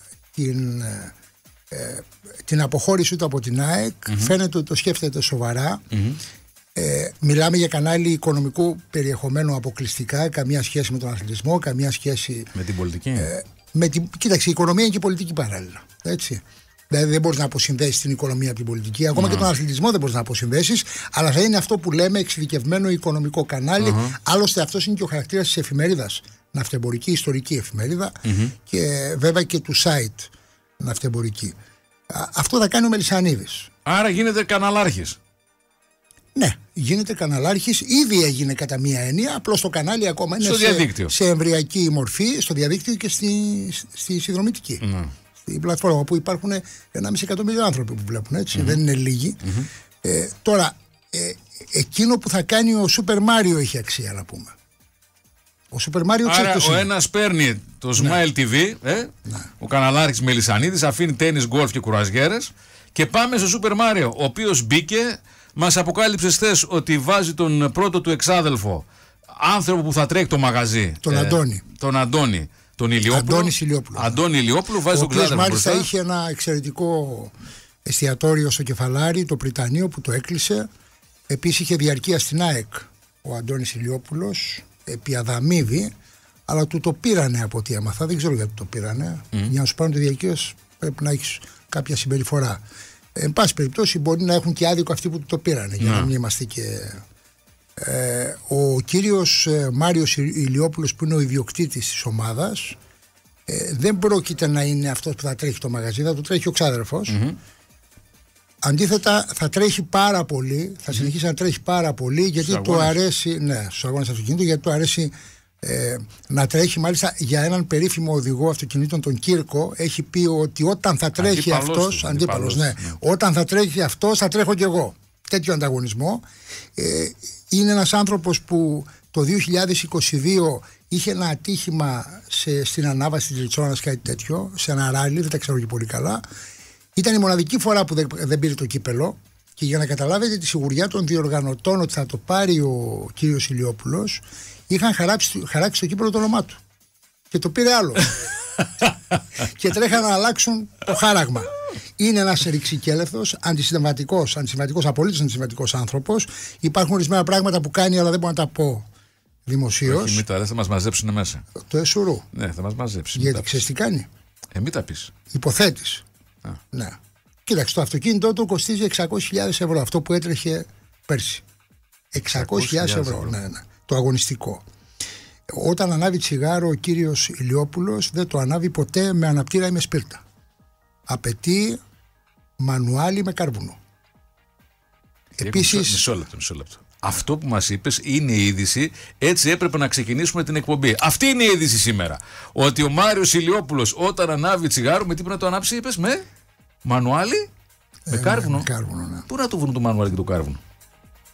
την αποχώρησή του από την ΑΕΚ φαίνεται ότι το σκέφτεται σοβαρά. Μιλάμε για κανάλι οικονομικού περιεχομένου αποκλειστικά, καμία σχέση με τον αθλητισμό, καμία σχέση με την πολιτική. Κοίταξε, η οικονομία είναι και η πολιτική παράλληλα. Έτσι. Δηλαδή δεν μπορείς να αποσυνδέσεις την οικονομία από την πολιτική. Ακόμα και τον αθλητισμό δεν μπορείς να αποσυνδέσεις. Αλλά θα είναι αυτό που λέμε εξειδικευμένο οικονομικό κανάλι. Άλλωστε αυτός είναι και ο χαρακτήρας της εφημερίδας. Ναυτεμπορική, ιστορική εφημερίδα. Και βέβαια και του site Ναυτεμπορική. Αυτό θα κάνει ο Μελισσανίδης. Άρα γίνεται καναλάρχης. Ναι, γίνεται καναλάρχης. Ήδη έγινε κατά μία έννοια. Απλώς το κανάλι ακόμα είναι σε εμβριακή μορφή, στο διαδίκτυο και στη συνδρομητική. Στην πλατφόρμα όπου υπάρχουν 1,5 εκατομμύριο άνθρωποι που βλέπουν, έτσι, δεν είναι λίγοι. Τώρα, εκείνο που θα κάνει ο Super Mario έχει αξία, να πούμε. Ο Super Mario άρα ο ένας παίρνει το Smile TV, ο καναλάρχης Μελισσανίδης, αφήνει τένις, γκολφ και κουραζιέρες, και πάμε στο Super Mario, ο οποίος μπήκε, μας αποκάλυψε χθες ότι βάζει τον πρώτο του εξάδελφο, άνθρωπο που θα τρέχει το μαγαζί, τον Αντώνη. Τον Αντώνη Ηλιόπουλο, βάζει τον κλάδο. Μάλιστα είχε ένα εξαιρετικό εστιατόριο στο Κεφαλάρι, το Πριτανείο, που το έκλεισε. Επίσης είχε διαρκεία στην ΑΕΚ ο Αντώνης Ηλιόπουλος, επί αδαμίδη, αλλά του το πήρανε από ό,τι έμαθα. Δεν ξέρω γιατί το πήρανε. Για να σου πάρουν τη διαρκεία πρέπει να έχεις κάποια συμπεριφορά. Εν πάση περιπτώσει, μπορεί να έχουν και άδικο αυτοί που το πήρανε, για να μην είμαστε και. Ο κύριος Μάριος Ηλιόπουλος, που είναι ο ιδιοκτήτης της ομάδας, δεν πρόκειται να είναι αυτός που θα τρέχει το μαγαζί, θα το τρέχει ο ξάδερφος. Αντίθετα θα τρέχει πάρα πολύ, θα συνεχίσει να τρέχει πάρα πολύ, γιατί του αρέσει, στους αγώνες αυτοκινήτου, γιατί του αρέσει να τρέχει. Μάλιστα για έναν περίφημο οδηγό αυτοκινήτων, τον Κύρκο, έχει πει ότι όταν θα τρέχει αυτός, αντίπαλος, όταν θα τρέχει αυτός θα τρέχω κι εγώ. Τέτοιο ανταγωνισμό. Είναι ένας άνθρωπος που το 2022 είχε ένα ατύχημα στην ανάβαση της Λιτσόνας, κάτι τέτοιο, σε ένα ράλι, δεν τα ξέρω και πολύ καλά. Ήταν η μοναδική φορά που δεν πήρε το κύπελο, και για να καταλάβετε τη σιγουριά των διοργανωτών ότι θα το πάρει ο κύριος Ηλιόπουλος, είχαν χαράξει το κύπελο το όνομά του και το πήρε άλλο. Και τρέχαν να αλλάξουν το χάραγμα. Είναι ένας ρηξικέλευθος, αντισυνταγματικός, απολύτως αντισυνταγματικός άνθρωπος. Υπάρχουν ορισμένα πράγματα που κάνει, αλλά δεν μπορώ να τα πω δημοσίως. Όχι, μην τα λες, θα μας μαζέψουν μέσα. Το εσουρού. Ναι, θα μας μαζέψει. Γιατί ξέρεις τι κάνει. Μην τα πεις. Υποθέτεις. Ναι. Κοίταξε, το αυτοκίνητό του κοστίζει 600.000 ευρώ. Αυτό που έτρεχε πέρσι. 600.000 ευρώ. Ναι. Το αγωνιστικό. Όταν ανάβει τσιγάρο ο κύριος Ηλιόπουλος, δεν το ανάβει ποτέ με αναπτήρα ή με σπίρτα. Απαιτεί μανουάλι με κάρβουνο. Επίσης. Μισό λεπτό. Αυτό που μας είπες είναι η είδηση, έτσι έπρεπε να ξεκινήσουμε την εκπομπή. Αυτή είναι η είδηση σήμερα. Ότι ο Μάριος Ηλιόπουλος όταν ανάβει τσιγάρο, με τι πρέπει να το ανάψει, είπες, με μανουάλι, με κάρβουνο. Με κάρβουνο, ναι. Πού να το βρουν το μανουάλι και το κάρβουνο.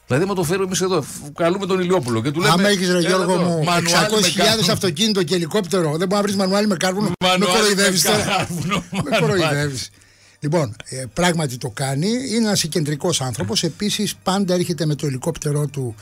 Δηλαδή, με το φέρουμε εμείς εδώ, καλούμε τον Ηλιόπουλο και του λέμε. Άμα έχεις, ρε Γιώργο μου, 600.000 αυτοκίνητο και ελικόπτερο, δεν μπορεί να βρεις μανουάλι με κάρβουνο. Με κοροϊδεύεις τώρα. Με κοροϊδεύεις. Λοιπόν, πράγματι το κάνει. Είναι ένας κεντρικός άνθρωπος. Επίσης, πάντα έρχεται με το ελικόπτερό του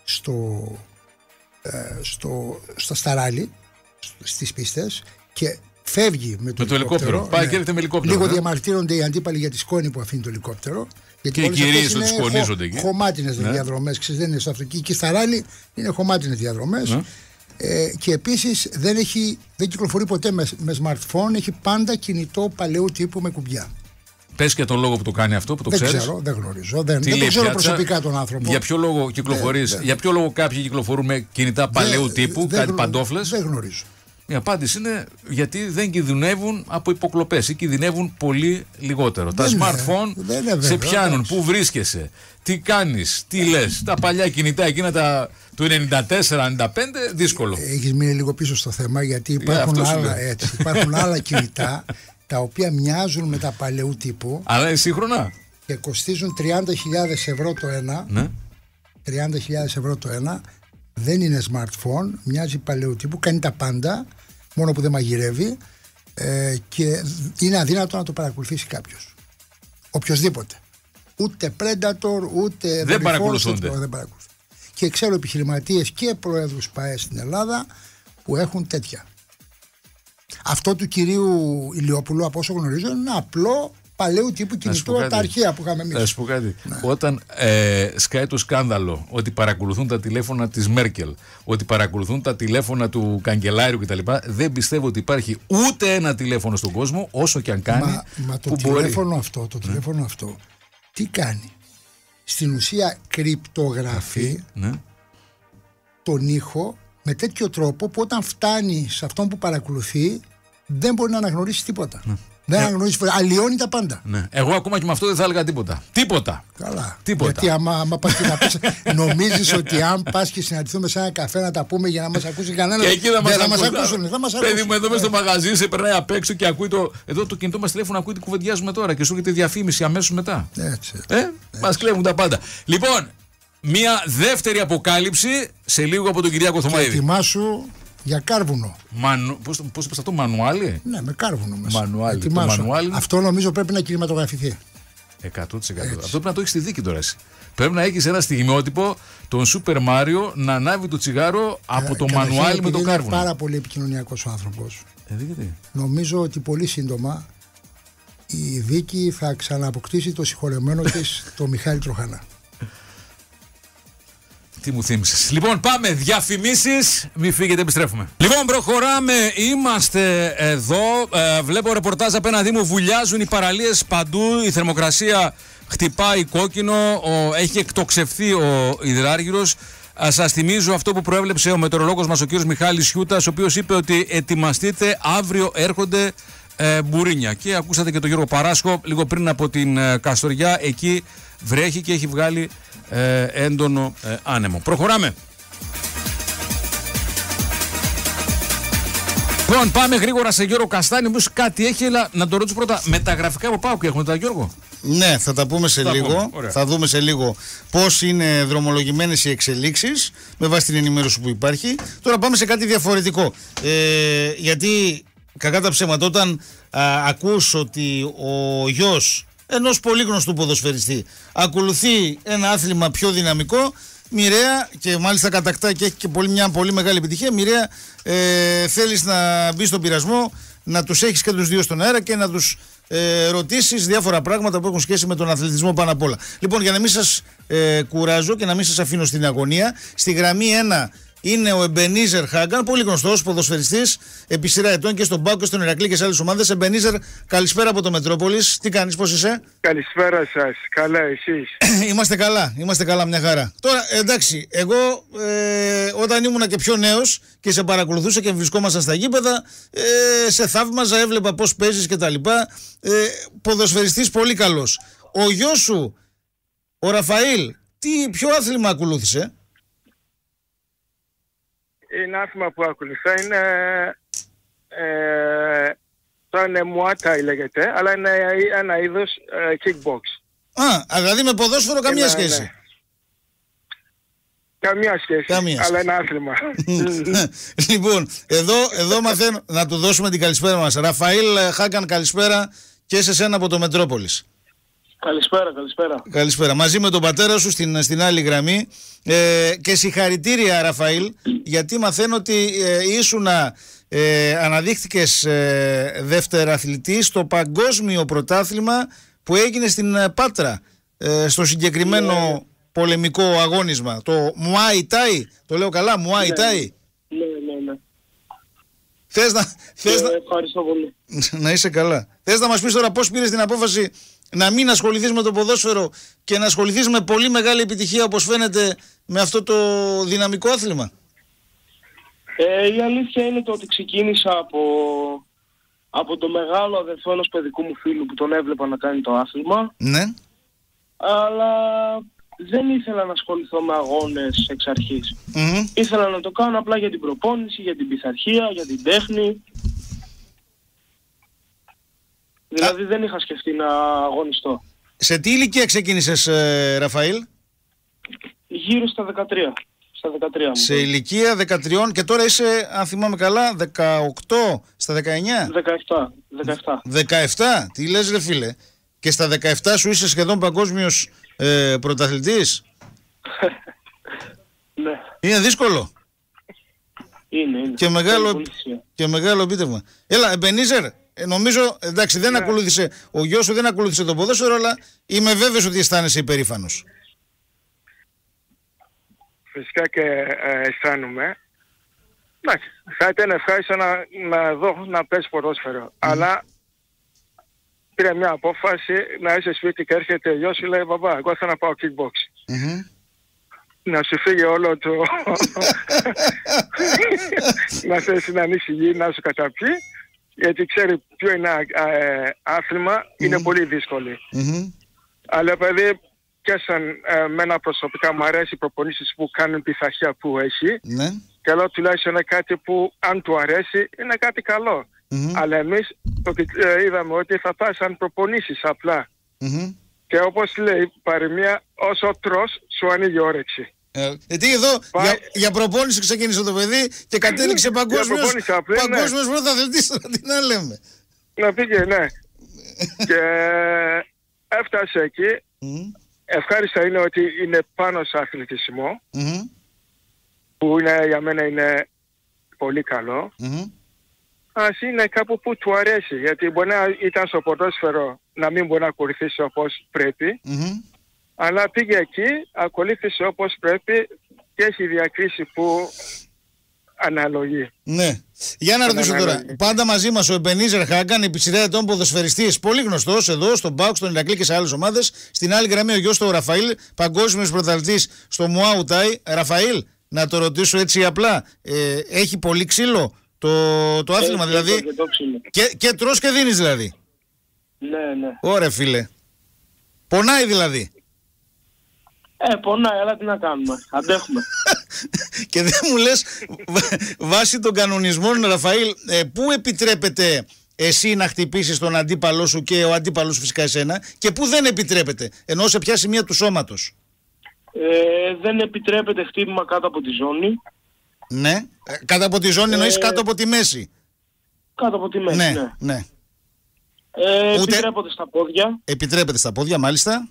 στα ράλι, στις πίστες και φεύγει με το ελικόπτερο. Πάει και έρχεται με ελικόπτερο. Λίγο διαμαρτύρονται οι αντίπαλοι για τη σκόνη που αφήνει το ελικόπτερο. Γιατί και οι κυρίες ότι σκονίζονται εκεί. Χωμάτινες διαδρομές, δεν είναι στο αυτοκίνητο. Και στα ράλι είναι χωμάτινες διαδρομές. Και επίσης δεν κυκλοφορεί ποτέ με smartphone, έχει πάντα κινητό παλαιού τύπου με κουμπιά. Πες και τον λόγο που το κάνει αυτό, που το ξέρεις. Δεν ξέρω, δεν γνωρίζω. Δεν το ξέρω προσωπικά τον άνθρωπο. Για ποιο λόγο κυκλοφορείς, για ποιο λόγο κάποιοι κυκλοφορούν με κινητά παλαιού τύπου, κάτι παντόφλες. Δεν γνωρίζω. Η απάντηση είναι γιατί δεν κινδυνεύουν από υποκλοπές ή κινδυνεύουν πολύ λιγότερο. Τα smartphone σε πιάνουν, πού βρίσκεσαι, τι κάνεις, τι λες. Τα παλιά κινητά εκείνα του 94-95 δύσκολο. Έχεις μείνει λίγο πίσω στο θέμα γιατί υπάρχουν άλλα κινητά τα οποία μοιάζουν με τα παλαιού τύπου. Αλλά είναι σύγχρονα. Και κοστίζουν 30.000 ευρώ το ένα. Ναι. 30.000 ευρώ το ένα. Δεν είναι smartphone, μοιάζει παλαιού τύπου, κάνει τα πάντα, μόνο που δεν μαγειρεύει και είναι αδύνατο να το παρακολουθήσει κάποιος. Οποιοσδήποτε. Ούτε Predator, ούτε δεν παρακολουθούνται. Δεν παρακολουθούν. Και ξέρω επιχειρηματίες και προέδρους ΠΑΕ στην Ελλάδα που έχουν τέτοια. Αυτό του κυρίου Ηλιόπουλου, από όσο γνωρίζω, είναι ένα απλό παλαιού τύπου κινητό από τα αρχαία που είχαμε εμείς. Να σου πω κάτι. Ναι. Όταν σκάει το σκάνδαλο ότι παρακολουθούν τα τηλέφωνα της Μέρκελ, ότι παρακολουθούν τα τηλέφωνα του καγκελάριου κτλ., δεν πιστεύω ότι υπάρχει ούτε ένα τηλέφωνο στον κόσμο, όσο και αν κάνει. Μα το τηλέφωνο αυτό, τι κάνει. Στην ουσία κρυπτογραφεί τον ήχο με τέτοιο τρόπο που όταν φτάνει σε αυτόν που παρακολουθεί δεν μπορεί να αναγνωρίσει τίποτα. Δεν αναγνωρίζει, αλλοιώνει τα πάντα. Ναι. Εγώ ακόμα και με αυτό δεν θα έλεγα τίποτα. Τίποτα. Καλά. Τίποτα. Γιατί άμα πας και να πεις, νομίζεις ότι αν πας και συναντηθούμε σε ένα καφέ να τα πούμε για να μας ακούσει κανένα. Και εκεί δεν θα μας ακούσουν. Παιδί μου, εδώ μέσα στο μαγαζί σε περνάει απ' έξω και ακούει εδώ το κινητό μας τηλέφωνο, ακούει τι κουβεντιάζουμε τώρα και σου έρχεται διαφήμιση αμέσως μετά. Έτσι. Μας κλέβουν τα πάντα. Λοιπόν, μια δεύτερη αποκάλυψη σε λίγο από τον Κυριάκο Θωμαίδη. Ετοιμάσου για κάρβουνο. Πώς είπες αυτό, μανουάλι? Ναι, με κάρβουνο μέσα. Μανουάλι. Αυτό νομίζω πρέπει να κινηματογραφηθεί. 100%. Αυτό πρέπει να το έχεις στη δίκη τώρα εσύ. Πρέπει να έχεις ένα στιγμιότυπο τον Σούπερ Μάριο να ανάβει το τσιγάρο από το μανουάλι με το κάρβουνο. Είναι πάρα πολύ επικοινωνιακός ο άνθρωπος. Γιατί? Νομίζω ότι πολύ σύντομα η δίκη θα ξανααποκτήσει το συγχωρεμένο της, το Μιχάλη Τροχανά. Τι μου θύμισες. Λοιπόν, πάμε. Διαφημίσεις. Μην φύγετε, επιστρέφουμε. Λοιπόν, προχωράμε. Είμαστε εδώ. Βλέπω ρεπορτάζ απέναντί μου. Βουλιάζουν οι παραλίες παντού. Η θερμοκρασία χτυπάει κόκκινο. Έχει εκτοξευθεί ο υδράργυρος. Σας θυμίζω αυτό που προέβλεψε ο μετεωρολόγος μας, ο κύριος Μιχάλης Χιούτας, ο οποίος είπε ότι ετοιμαστείτε, αύριο έρχονται μπουρίνια. Και ακούσατε και τον Γιώργο Παράσχο λίγο πριν από την Καστοριά. Εκεί βρέχει και έχει βγάλει έντονο άνεμο. Προχωράμε. Λοιπόν, πάμε γρήγορα σε Γιώργο Καστάνη. Μήπως κάτι έχει, αλλά να το ρωτήσω πρώτα. Με τα γραφικά από ΠΑΟΚ έχουμε τα, Γιώργο? Ναι, θα τα πούμε σε λίγο. Θα δούμε σε λίγο πώς είναι δρομολογημένες οι εξελίξεις με βάση την ενημέρωση που υπάρχει. Τώρα πάμε σε κάτι διαφορετικό. Γιατί κακά τα ψέματα, όταν ακούς ότι ο γιος ενός πολύ γνωστού ποδοσφαιριστή ακολουθεί ένα άθλημα πιο δυναμικό, μοιραία, και μάλιστα κατακτά και έχει και μια πολύ μεγάλη επιτυχία, μοιραία θέλεις να μπει στον πειρασμό, να τους έχεις και τους δύο στον αέρα και να τους ρωτήσεις διάφορα πράγματα που έχουν σχέση με τον αθλητισμό πάνω απ' όλα. Λοιπόν, για να μην σας κουράζω και να μην σας αφήνω στην αγωνία, στη γραμμή 1 είναι ο Εμπενίζερ Χάγκαν, πολύ γνωστός ποδοσφαιριστής επί σειρά ετών και στον ΠΑΟΚ και στον Ηρακλή και σε άλλες ομάδες. Εμπενίζερ, καλησπέρα από το Μετρόπολης. Τι κάνεις, πώς είσαι? Καλησπέρα σας. Καλά, εσείς? Είμαστε καλά, μια χαρά. Τώρα, εντάξει, εγώ όταν ήμουνα και πιο νέος και σε παρακολουθούσα και βρισκόμασταν στα γήπεδα, σε θαύμαζα, έβλεπα πώς παίζεις και τα λοιπά. Ποδοσφαιριστής πολύ καλός. Ο γιος σου, ο Ραφαήλ, ποιο άθλημα ακολούθησε? Είναι άθλημα που ακολουθά, είναι σαν μουάτα λέγεται, αλλά είναι ένα είδος kickbox. Δηλαδή με ποδόσφαιρο καμία σχέση. Ναι. Καμία σχέση, αλλά ένα άθλημα. Λοιπόν, εδώ μαθαίνω να του δώσουμε την καλησπέρα μας. Ραφαήλ Χάγκαν, καλησπέρα και σε σένα από το Μετρόπολης. Καλησπέρα. Καλησπέρα. Μαζί με τον πατέρα σου στην άλλη γραμμή. Και συγχαρητήρια, Ραφαήλ, γιατί μαθαίνω ότι αναδείχθηκες δεύτερα αθλητής στο παγκόσμιο πρωτάθλημα που έγινε στην Πάτρα, στο συγκεκριμένο πολεμικό αγώνισμα, το Muay Thai, το λέω καλά, Muay Thai. Ναι. Ευχαριστώ πολύ. Να είσαι καλά. Θες να μας πεις τώρα πώς πήρες την απόφαση να μην ασχοληθείς με το ποδόσφαιρο και να ασχοληθείς με πολύ μεγάλη επιτυχία, όπως φαίνεται, με αυτό το δυναμικό άθλημα? Η αλήθεια είναι το ότι ξεκίνησα από το μεγάλο αδερφό ενός παιδικού μου φίλου που τον έβλεπα να κάνει το άθλημα. Ναι. Αλλά δεν ήθελα να ασχοληθώ με αγώνες εξ αρχής. Ήθελα να το κάνω απλά για την προπόνηση, για την πειθαρχία, για την τέχνη. Δηλαδή δεν είχα σκεφτεί να αγωνιστώ. Σε τι ηλικία ξεκίνησες, Ραφαήλ? Γύρω στα 13. Στα 13 μου. Σε ηλικία 13 και τώρα είσαι, αν θυμάμαι καλά, 18, στα 19? 17. Τι λες ρε φίλε? Και στα 17 σου είσαι σχεδόν παγκόσμιος πρωταθλητής? Ναι. Είναι δύσκολο. Είναι. Και μεγάλο επίτευγμα. Έλα, Εμπενίζερ, νομίζω, εντάξει, δεν ακολούθησε, ο γιος σου δεν ακολούθησε το ποδόσφαιρο, αλλά είμαι βέβαιος ότι αισθάνεσαι υπερήφανος. Φυσικά και αισθάνομαι. Εντάξει, θα ήταν ευχάριστο να δω να παίζει ποδόσφαιρο. Αλλά πήρε μια απόφαση να είσαι σπίτι και έρχεται ο γιος σου, λέει μπαμπά, εγώ θέλω να πάω kickboxing. Να σου φύγει όλο το... να θες να ανοίξει γη, να σου καταπιεί, γιατί ξέρει ποιο είναι άθλημα, είναι πολύ δύσκολη. Αλλά παιδί, και σαν μένα προσωπικά μου αρέσει οι προπονήσεις που κάνουν πειθαρχία που έχει. Και λέω τουλάχιστον είναι κάτι που αν του αρέσει είναι κάτι καλό. Αλλά εμείς είδαμε ότι θα πάει σαν προπονήσεις απλά. Και όπως λέει παροιμία, όσο τρως σου ανοίγει όρεξη. Γιατί εδώ για προπόνηση ξεκίνησε το παιδί και κατέληξε παγκόσμιος πρωταθλητής, τι να λέμε. Να πήγε, ναι. Και έφτασε εκεί. Ευχάριστα είναι ότι είναι πάνω σε αθλητισμό, που για μένα είναι πολύ καλό. Ας είναι κάπου που του αρέσει, γιατί μπορεί να ήταν στο ποδόσφαιρο να μην μπορεί να ακολουθήσει όπως πρέπει, αλλά πήγε εκεί, ακολούθησε όπως πρέπει και έχει διακρίσει που αναλογεί. Ναι. Για να ρωτήσω τώρα, πάντα μαζί μας ο Εμπενίζερ Χάγκαν, επί σειρά ετών ποδοσφαιριστής, πολύ γνωστός εδώ στον ΠΑΟΚ, στον Ηρακλή και σε άλλες ομάδες. Στην άλλη γραμμή ο γιος του Ραφαήλ, παγκόσμιος πρωταθλητής στο Muay Thai. Ραφαήλ, να το ρωτήσω έτσι απλά, έχει πολύ ξύλο το άθλημα, δηλαδή? Και τρως και δίνεις δηλαδή? Ναι. Ωραία φίλε. Πονάει δηλαδή? Πονάει, αλλά τι να κάνουμε. Αντέχουμε. Και δεν μου λες, βάσει των κανονισμών, Ραφαήλ, πού επιτρέπεται εσύ να χτυπήσεις τον αντίπαλό σου και ο αντίπαλος φυσικά εσένα, και πού δεν επιτρέπεται, ενώ σε ποια σημεία του σώματος? Δεν επιτρέπεται χτύπημα κάτω από τη ζώνη. Ναι. Κάτω από τη ζώνη εννοείς κάτω από τη μέση? Κάτω από τη μέση, ναι. Επιτρέπονται στα πόδια. Επιτρέπεται στα πόδια, μάλιστα.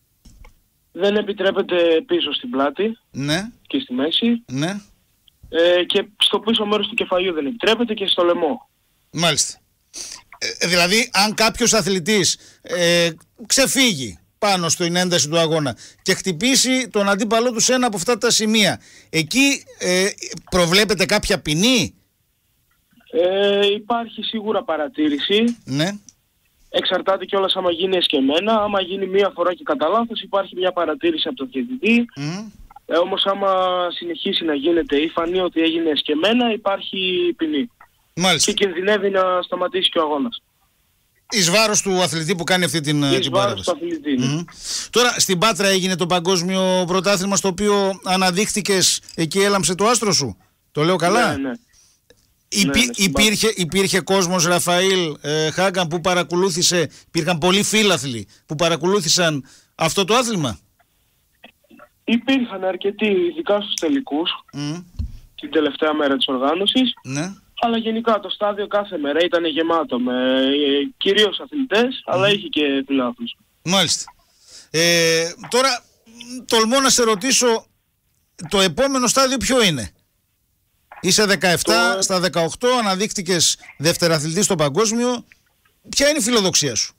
Δεν επιτρέπεται πίσω στην πλάτη. Ναι. Και στη μέση. Ναι. Και στο πίσω μέρος του κεφαλιού δεν επιτρέπεται και στο λαιμό. Μάλιστα. Δηλαδή, αν κάποιος αθλητής ξεφύγει πάνω στην ένταση του αγώνα και χτυπήσει τον αντίπαλό του σε ένα από αυτά τα σημεία, εκεί προβλέπεται κάποια ποινή? Υπάρχει σίγουρα παρατήρηση. Ναι. Εξαρτάται κιόλας άμα γίνει εσκεμμένα. Άμα γίνει μία φορά και κατά λάθος υπάρχει μια παρατήρηση από τον διαιτητή. Όμως άμα συνεχίσει να γίνεται ή φανεί ότι έγινε εσκεμμένα, υπάρχει ποινή. Μάλιστα. Και κινδυνεύει να σταματήσει και ο αγώνας. Εις βάρος του αθλητή που κάνει αυτή την παράδοση. Εις βάρος του αθλητή. Τώρα στην Πάτρα έγινε το παγκόσμιο πρωτάθλημα στο οποίο αναδείχθηκες, εκεί έλαμψε το άστρο σου. Το λέω καλά? Ναι. Υπήρχε κόσμος, Ραφαήλ Χάγκαν, που υπήρχαν πολλοί φίλαθλοι που παρακολούθησαν αυτό το άθλημα? Υπήρχαν αρκετοί, ειδικά στους τελικούς, την τελευταία μέρα της οργάνωσης. Ναι. Αλλά γενικά το στάδιο κάθε μέρα ήταν γεμάτο με κυρίως αθλητές, αλλά είχε και φιλάθλους. Μάλιστα. Τώρα τολμώ να σε ρωτήσω, το επόμενο στάδιο ποιο είναι? Είσαι 17, στα 18 αναδείχτηκες δευτεραθλητής στο παγκόσμιο. Ποια είναι η φιλοδοξία σου?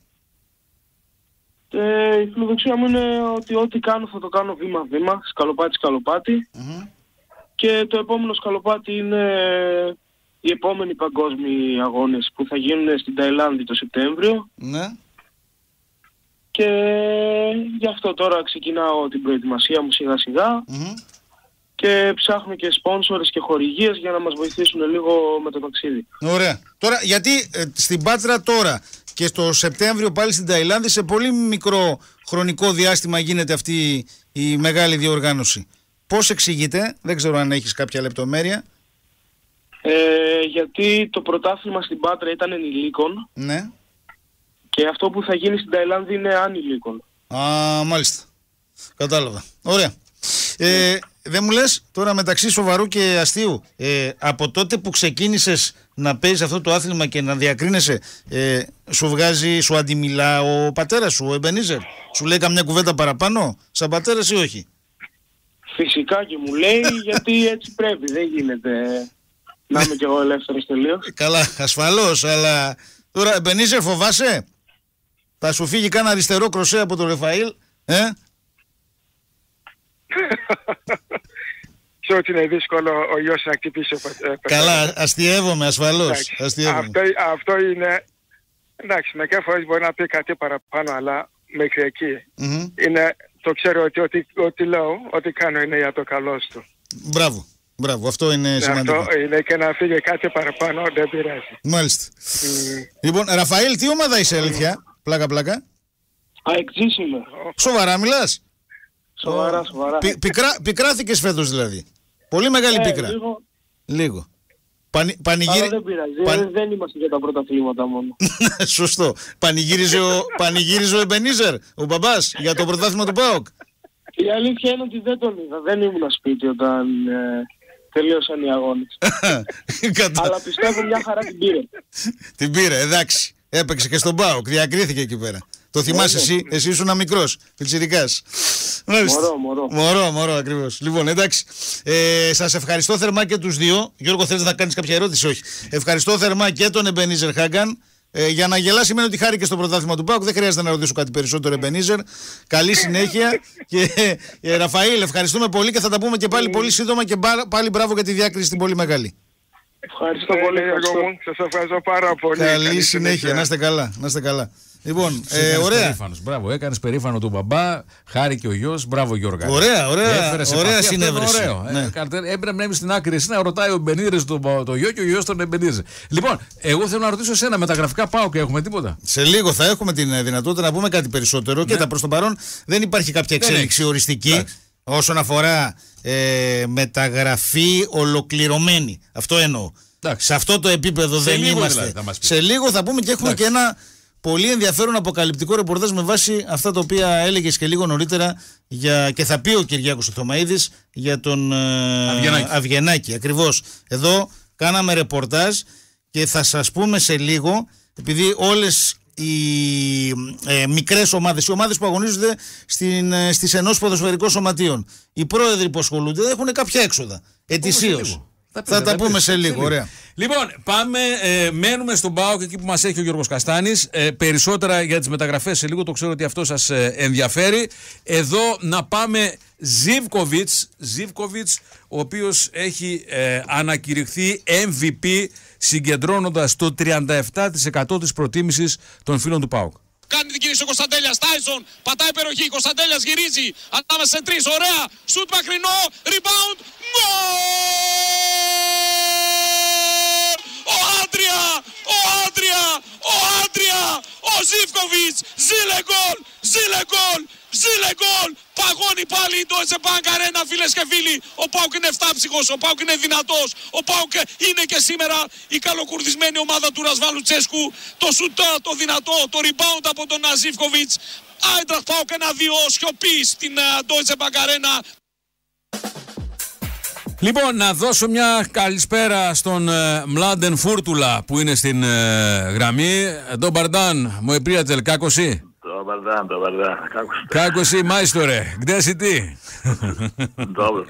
Η φιλοδοξία μου είναι ότι ό,τι κάνω θα το κάνω βήμα-βήμα, σκαλοπάτι-σκαλοπάτι. Και το επόμενο σκαλοπάτι είναι οι επόμενοι παγκόσμιοι αγώνες που θα γίνουν στην Ταϊλάνδη το Σεπτέμβριο. Ναι. Και γι' αυτό τώρα ξεκινάω την προετοιμασία μου σιγά-σιγά. Και ψάχνω και σπόνσορες και χορηγίες για να μας βοηθήσουν λίγο με το ταξίδι. Ωραία. Τώρα, γιατί στην Πάτρα τώρα και στο Σεπτέμβριο πάλι στην Ταϊλάνδη, σε πολύ μικρό χρονικό διάστημα γίνεται αυτή η μεγάλη διοργάνωση. Πώς εξηγείται? Δεν ξέρω αν έχεις κάποια λεπτομέρεια. Γιατί το πρωτάθλημα στην Πάτρα ήταν ενηλίκων. Ναι. Και αυτό που θα γίνει στην Ταϊλάνδη είναι ανηλίκων. Μάλιστα. Κατάλαβα. Ωραία. Δεν μου λες τώρα, μεταξύ σοβαρού και αστείου, από τότε που ξεκίνησες να παίζεις αυτό το άθλημα και να διακρίνεσαι, σου αντιμιλά ο πατέρας σου, ο Εμπενίζερ? Σου λέει καμιά κουβέντα παραπάνω σαν πατέρας ή όχι? Φυσικά και μου λέει, γιατί έτσι πρέπει, δεν γίνεται να είμαι κι εγώ ελεύθερος τελείως. Καλά, ασφαλώς, αλλά τώρα Εμπενίζερ φοβάσαι? Θα σου φύγει κάνα αριστερό κροσέ από τον Ρεφαήλ, Ξέρω ότι είναι δύσκολο ο γιος να χτυπήσει ο πατέρας. Καλά, αστειεύομαι ασφαλώς. Αυτό είναι... Εντάξει, μερικές φορές μπορεί να πει κάτι παραπάνω, αλλά μέχρι εκεί. Είναι, το ξέρω ότι ό,τι λέω, ό,τι κάνω είναι για το καλό του. Μπράβο, αυτό είναι σημαντικό. Αυτό είναι, και να φύγει κάτι παραπάνω δεν πειράζει. Μάλιστα. Λοιπόν, Ραφαήλ, τι ομάδα είσαι αλήθεια? Πλάκα. Αεξής είμαι. Σοβαρά μιλάς? Σοβαρά. Πικράθηκες φέτος δηλαδή? Πολύ μεγάλη πίκρα. Λίγο. Αλλά δεν πειράζει, δεν είμαστε για τα πρωταθλήματα μόνο. Σωστό. Πανηγύριζε ο Εμπενίζερ, ο μπαμπάς, για το πρωτάθλημα του ΠΑΟΚ? Η αλήθεια είναι ότι δεν τον είδα. Δεν ήμουν σπίτι όταν τελείωσαν οι αγώνες. Αλλά πιστεύω μια χαρά την πήρε. Την πήρε, εντάξει. Έπαιξε και στον ΠΑΟΚ, διακρίθηκε εκεί πέρα. Το θυμάσαι εσύ ήσουν μικρός, πιτσιρικάς. Μωρό ακριβώς. Λοιπόν, εντάξει. Σας ευχαριστώ θερμά και τους δύο. Γιώργο, θέλεις να κάνεις κάποια ερώτηση? Όχι. Ευχαριστώ θερμά και τον Εμπενίζερ Χάγκαν. Για να γελάσει σημαίνει ότι χάρηκε στο πρωτάθλημα του ΠΑΟΚ. Δεν χρειάζεται να ρωτήσω κάτι περισσότερο, Εμπενίζερ. Καλή συνέχεια. Και Ραφαήλ, ευχαριστούμε πολύ και θα τα πούμε και πάλι πολύ σύντομα. Και πάλι μπράβο για τη διάκριση την πολύ μεγάλη. Ευχαριστώ πολύ, Γιώργο μου. Σας ευχαριστώ πάρα πολύ. Καλή συνέχεια. Να είστε καλά. Λοιπόν, ωραία. Μπράβο, έκανες περήφανο του μπαμπά, χάρηκε ο γιος, μπράβο Γιώργα. Ωραία συνέβρεση. Έπρεπε να είμαι στην άκρη εσύ να ρωτάει ο Μπενίζερ το γιο και ο γιος τον Μπενίζερ. Λοιπόν, εγώ θέλω να ρωτήσω εσένα, με τα γραφικά ΠΑΟΚ έχουμε τίποτα? Σε λίγο θα έχουμε την δυνατότητα να πούμε κάτι περισσότερο. Και προς τον παρόν δεν υπάρχει κάποια εξέλιξη οριστική όσον αφορά μεταγραφή ολοκληρωμένη. Αυτό εννοώ. Σε αυτό το επίπεδο δεν είμαστε. Δηλαδή, σε λίγο θα πούμε και έχουμε και ένα πολύ ενδιαφέρον αποκαλυπτικό ρεπορτάζ με βάση αυτά τα οποία έλεγες και λίγο νωρίτερα και θα πει ο Κυριάκος ο Θωμαίδης για τον Αυγενάκη. Ακριβώς. Εδώ κάναμε ρεπορτάζ και θα σας πούμε σε λίγο, επειδή όλες οι μικρές ομάδες, οι ομάδες που αγωνίζονται στις ενώσεις ποδοσφαιρικών σωματείων, οι πρόεδροι που ασχολούνται έχουν κάποια έξοδα ετησίως. Θα τα πούμε σε λίγο. Ωραία. Λοιπόν, πάμε, μένουμε στον ΠΑΟΚ εκεί που μας έχει ο Γιώργος Καστάνης. Περισσότερα για τις μεταγραφές σε λίγο, το ξέρω ότι αυτό σας ενδιαφέρει. Εδώ να πάμε Ζίβκοβιτς, ο οποίος έχει ανακηρυχθεί MVP, συγκεντρώνοντας το 37% της προτίμησης των φίλων του ΠΑΟΚ. Κάνει την κίνηση ο Κωνσταντέλιας, Τάισον, πατάει υπεροχή, Κωνσταντέλιας γυρίζει, ανάμεσα σε τρεις, ωραία, σουτ μακρινό, rebound, ο Άντρια, ο Ζίβκοβιτς, ζήλε γκολ, παγώνει πάλι το Deutsche Bank Arena, φίλες και φίλοι. Ο ΠΑΟΚ είναι 7ψυχος, ο ΠΑΟΚ είναι δυνατός, ο ΠΑΟΚ είναι και σήμερα η καλοκουρδισμένη ομάδα του Ρασβάλου Τσέσκου. Το σουτ, το δυνατό, το rebound από τον Ζίβκοβιτς. Άιντραχτ ΠΑΟΚ 1-2, σιωπή στην Deutsche Bank Arena. Λοιπόν, να δώσω μια καλησπέρα στον Μλάντεν Φούρτουλα που είναι στην γραμμή. Dobar dan, moj prijatelj, kako si? Dobar dan. Kako si, majstore? Gde si ti? Dobro,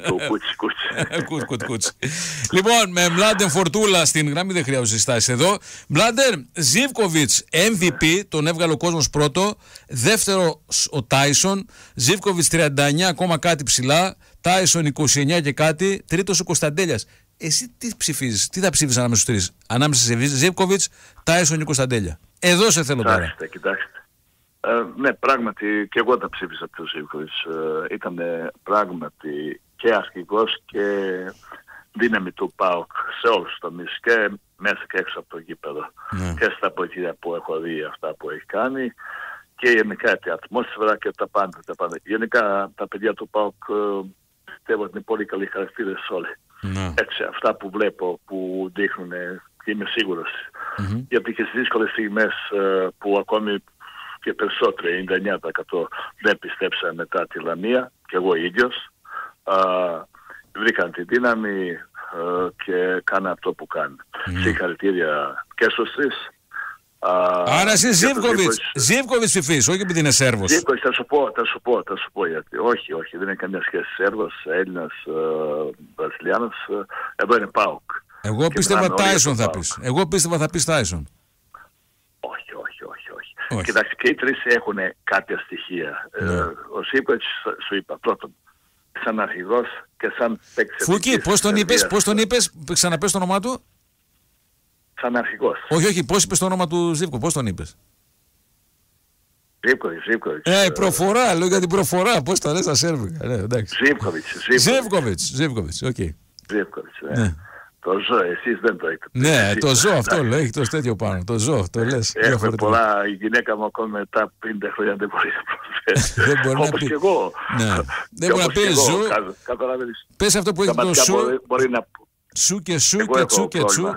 tu, kući. Λοιπόν, με Μλάντεν Φορτούλα στην γραμμή, δεν χρειάζεται συστάσεις εδώ. Μλάντεν, Ζίβκοβιτς MVP, τον έβγαλε ο κόσμος πρώτο. Δεύτερο ο Τάισον. Ζίβκοβιτς 39 κάτι ψηλά. Τάισον 29 και κάτι. Τρίτος ο Κωνσταντέλιας. Εσύ τι ψηφίζεις, τι θα ψήφισες ανάμεσα στους τρεις? Ανάμεσα σε Ζίβκοβιτς, Τάισον και Κωνσταντέλια. Εδώ σε θέλω τώρα. Κοιτάξτε. Ναι, πράγματι και εγώ τα ψήφισα από τον Ζίβκοβιτς. Ήταν πράγματι και αρχηγός και δύναμη του ΠΑΟΚ σε όλους τους τομείς, και μέσα και έξω από το γήπεδο. Και στα αποδυτήρια που έχω δει αυτά που έχει κάνει, και γενικά την ατμόσφαιρα και τα πάντα. Γενικά τα παιδιά του ΠΑΟΚ πιστεύω ότι είναι πολύ καλοί χαρακτήρες όλοι. Έτσι, αυτά που βλέπω, που δείχνουν, είμαι σίγουρος. Γιατί και στις δύσκολες στιγμές που ακόμη και περισσότεροι, 99% δεν πιστέψαν μετά τη Λαμία, και εγώ ίδιος, βρήκαν τη δύναμη και κάναν αυτό που κάνουν. Συγχαρητήρια και στους τρεις. Άρα εσύ Ζίβκοβιτς ψηφίσεις, όχι επειδή είναι Σέρβος. Ζίβκοβιτς, θα σου πω γιατί. Όχι, δεν είναι καμία σχέση. Σέρβος, Έλληνας, Βραζιλιάνος, εδώ είναι ΠΑΟΚ. Εγώ πίστευα Τάισον θα πεις. Εγώ πίστευα θα πεις Τάισον. Όχι. Κοιτάξτε, και οι τρεις έχουν κάποια στοιχεία. Ο Ζίβκοβιτς, σου είπα, πρώτον, σαν αρχηγός και σαν παίκτης. Φούκη, πώς τον είπες, ξαναπες το όνομά του? Σαν αρχηγός. Όχι, πώς είπες το όνομα του Ζίβκο, πώς τον είπες? Ζίβκοβιτς. Προφορά, λέω για την προφορά, πώς τα λες στα σέρβικα. Ζίβκοβιτς, οκ. Ζίβκοβιτς, ναι. Το ζω, εσείς δεν το έχετε. Ναι, το ζω αυτό, λέω, έχει το τέτοιο πάνω. Το ζω, το λες. Έχουμε πολλά, η γυναίκα μου ακόμα μετά 50 χρόνια δεν μπορεί να προσφέρει. Όπως και εγώ. Δεν μπορεί να πει ζω. Πες αυτό που έχει το σου. Σου και σου και τσου και τσου.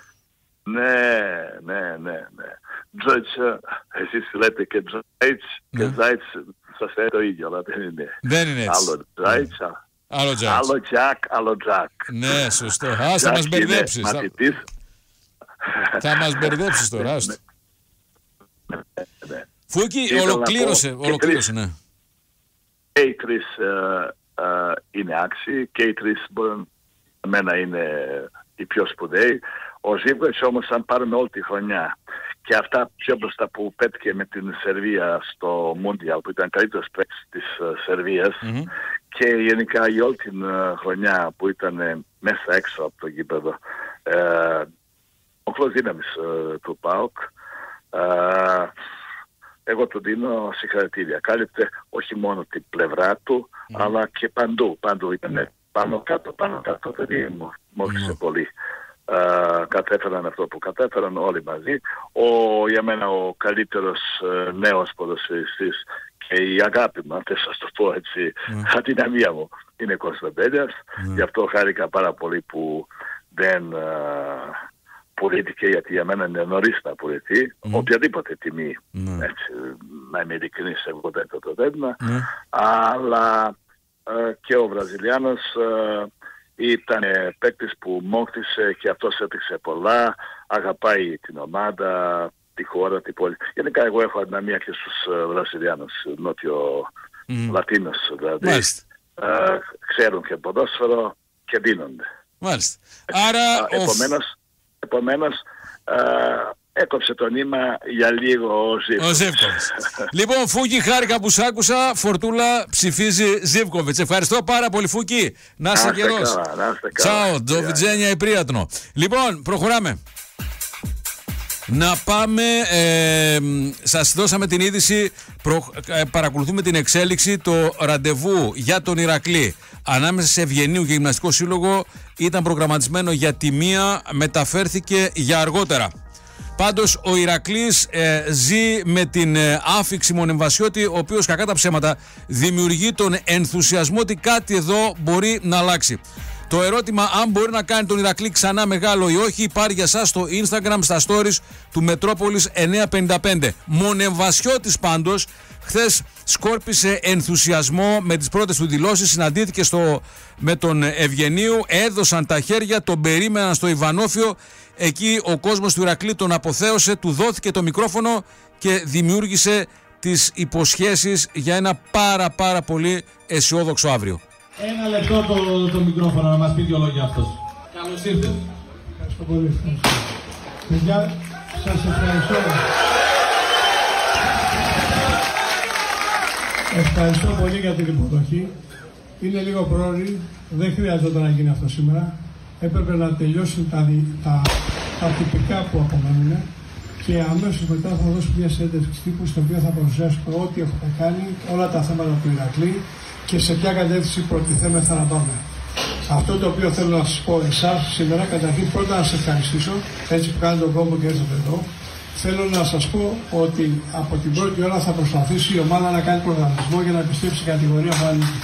Ναι. Τζόιτς, εσείς λέτε και Τζόιτς, και Ζάιτς σας λέει το ίδιο, αλλά δεν είναι. Δεν είναι έτσι. Άλλο Τζάιτς, άλλο Τζακ, άλλο Τζακ. Ναι, σωστό. Ας θα μας μπερδέψεις. Θα μας μπερδέψεις τώρα, άστο. Φούκη, ολοκλήρωσε, ναι. Και οι τρεις είναι άξιοι, και οι τρεις εμένα είναι οι πιο σπουδαίοι. Ο Ζίβκοβιτς όμως, αν πάρουμε όλη τη χρονιά και αυτά πιο μπροστά που πέτυχε με την Σερβία στο Μούντιαλ, που ήταν καλύτερος παίκτης της Σερβίας, και γενικά η όλη την χρονιά που ήταν μέσα έξω από το γήπεδο, ο κλός δύναμης του ΠΑΟΚ, εγώ του δίνω συγχαρητήρια. Κάλυπτε όχι μόνο την πλευρά του, αλλά και παντού ήταν πάνω κάτω, δεν μου όφησε πολύ. Κατέφεραν αυτό που κατέφεραν όλοι μαζί. Για μένα ο καλύτερος νέος ποδοσφαιριστής και η αγάπη μου, αν θες να το πω έτσι, αδυναμία μου, είναι Κωνσταντέλιας. Γι' αυτό χάρηκα πάρα πολύ που δεν πουλήθηκε, γιατί για μένα είναι νωρίς να πουληθεί. Οποιαδήποτε τιμή, έτσι, να είμαι ειλικρινής, εγώ δεν το δέντνα. Αλλά και ο Βραζιλιάνος ήταν παίκτης που μόχθησε και αυτός έπαιξε πολλά, αγαπάει την ομάδα, τη χώρα, την πόλη. Γενικά εγώ έχω αδυναμία και στους Βραζιλιάνους, νότιο Λατίνος δηλαδή. Ξέρουν και ποδόσφαιρο και δίνονται. Μάλιστα. Άρα, επομένως έκοψε το νήμα για λίγο ο Ζίβκοβιτς. Λοιπόν, Φούκη, χάρηκα που σ' άκουσα. Φορτούλα ψηφίζει Ζίβκοβιτς. Ευχαριστώ πάρα πολύ, Φούκη. Να είσαι καιρός. Τσάο, Τζοβιτζένια Υπρίατνο. Λοιπόν, προχωράμε. Να πάμε, σας δώσαμε την είδηση, παρακολουθούμε την εξέλιξη, το ραντεβού για τον Ηρακλή ανάμεσα σε Ευγενίου και Γυμναστικό Σύλλογο ήταν προγραμματισμένο για τη 1, μεταφέρθηκε για αργότερα. Πάντως ο Ηρακλής ζει με την άφιξη Μονεμβασιώτη, ο οποίος κακά τα ψέματα δημιουργεί τον ενθουσιασμό ότι κάτι εδώ μπορεί να αλλάξει. Το ερώτημα αν μπορεί να κάνει τον Ηρακλή ξανά μεγάλο ή όχι υπάρχει για εσάς στο Instagram, στα stories του Μετρόπολης 955. Μονεβασιώτης πάντως χθες σκόρπισε ενθουσιασμό με τις πρώτες του δηλώσεις, συναντήθηκε με τον Ευγενίου, έδωσαν τα χέρια, τον περίμεναν στο Ιβανόφιο. Εκεί ο κόσμος του Ηρακλή τον αποθέωσε, του δόθηκε το μικρόφωνο και δημιούργησε τις υποσχέσεις για ένα πάρα πολύ αισιόδοξο αύριο. Ένα λεπτό το μικρόφωνο να μας πει δύο λόγια αυτός. Καλώς ήρθες. Ευχαριστώ πολύ. Παιδιά, σας ευχαριστώ. Ευχαριστώ πολύ για την υποδοχή. Είναι λίγο πρόωρη, δεν χρειαζόταν να γίνει αυτό σήμερα. Έπρεπε να τελειώσουν τα τυπικά που απομένουν και αμέσως μετά θα δώσω μια συνέντευξη τύπου στο οποίο θα παρουσιάσω ό,τι έχουμε κάνει, όλα τα θέματα του Ηρακλή και σε ποια κατεύθυνση προτιθέμεθα να πάμε. Αυτό το οποίο θέλω να σας πω εσάς σήμερα, καταρχήν πρώτα να σας ευχαριστήσω, έτσι που κάνετε τον κόπο και έρθετε εδώ. Θέλω να σας πω ότι από την πρώτη ώρα θα προσπαθήσει η ομάδα να κάνει προγραμματισμό για να επιστρέψει η κατηγορία που ανήκει.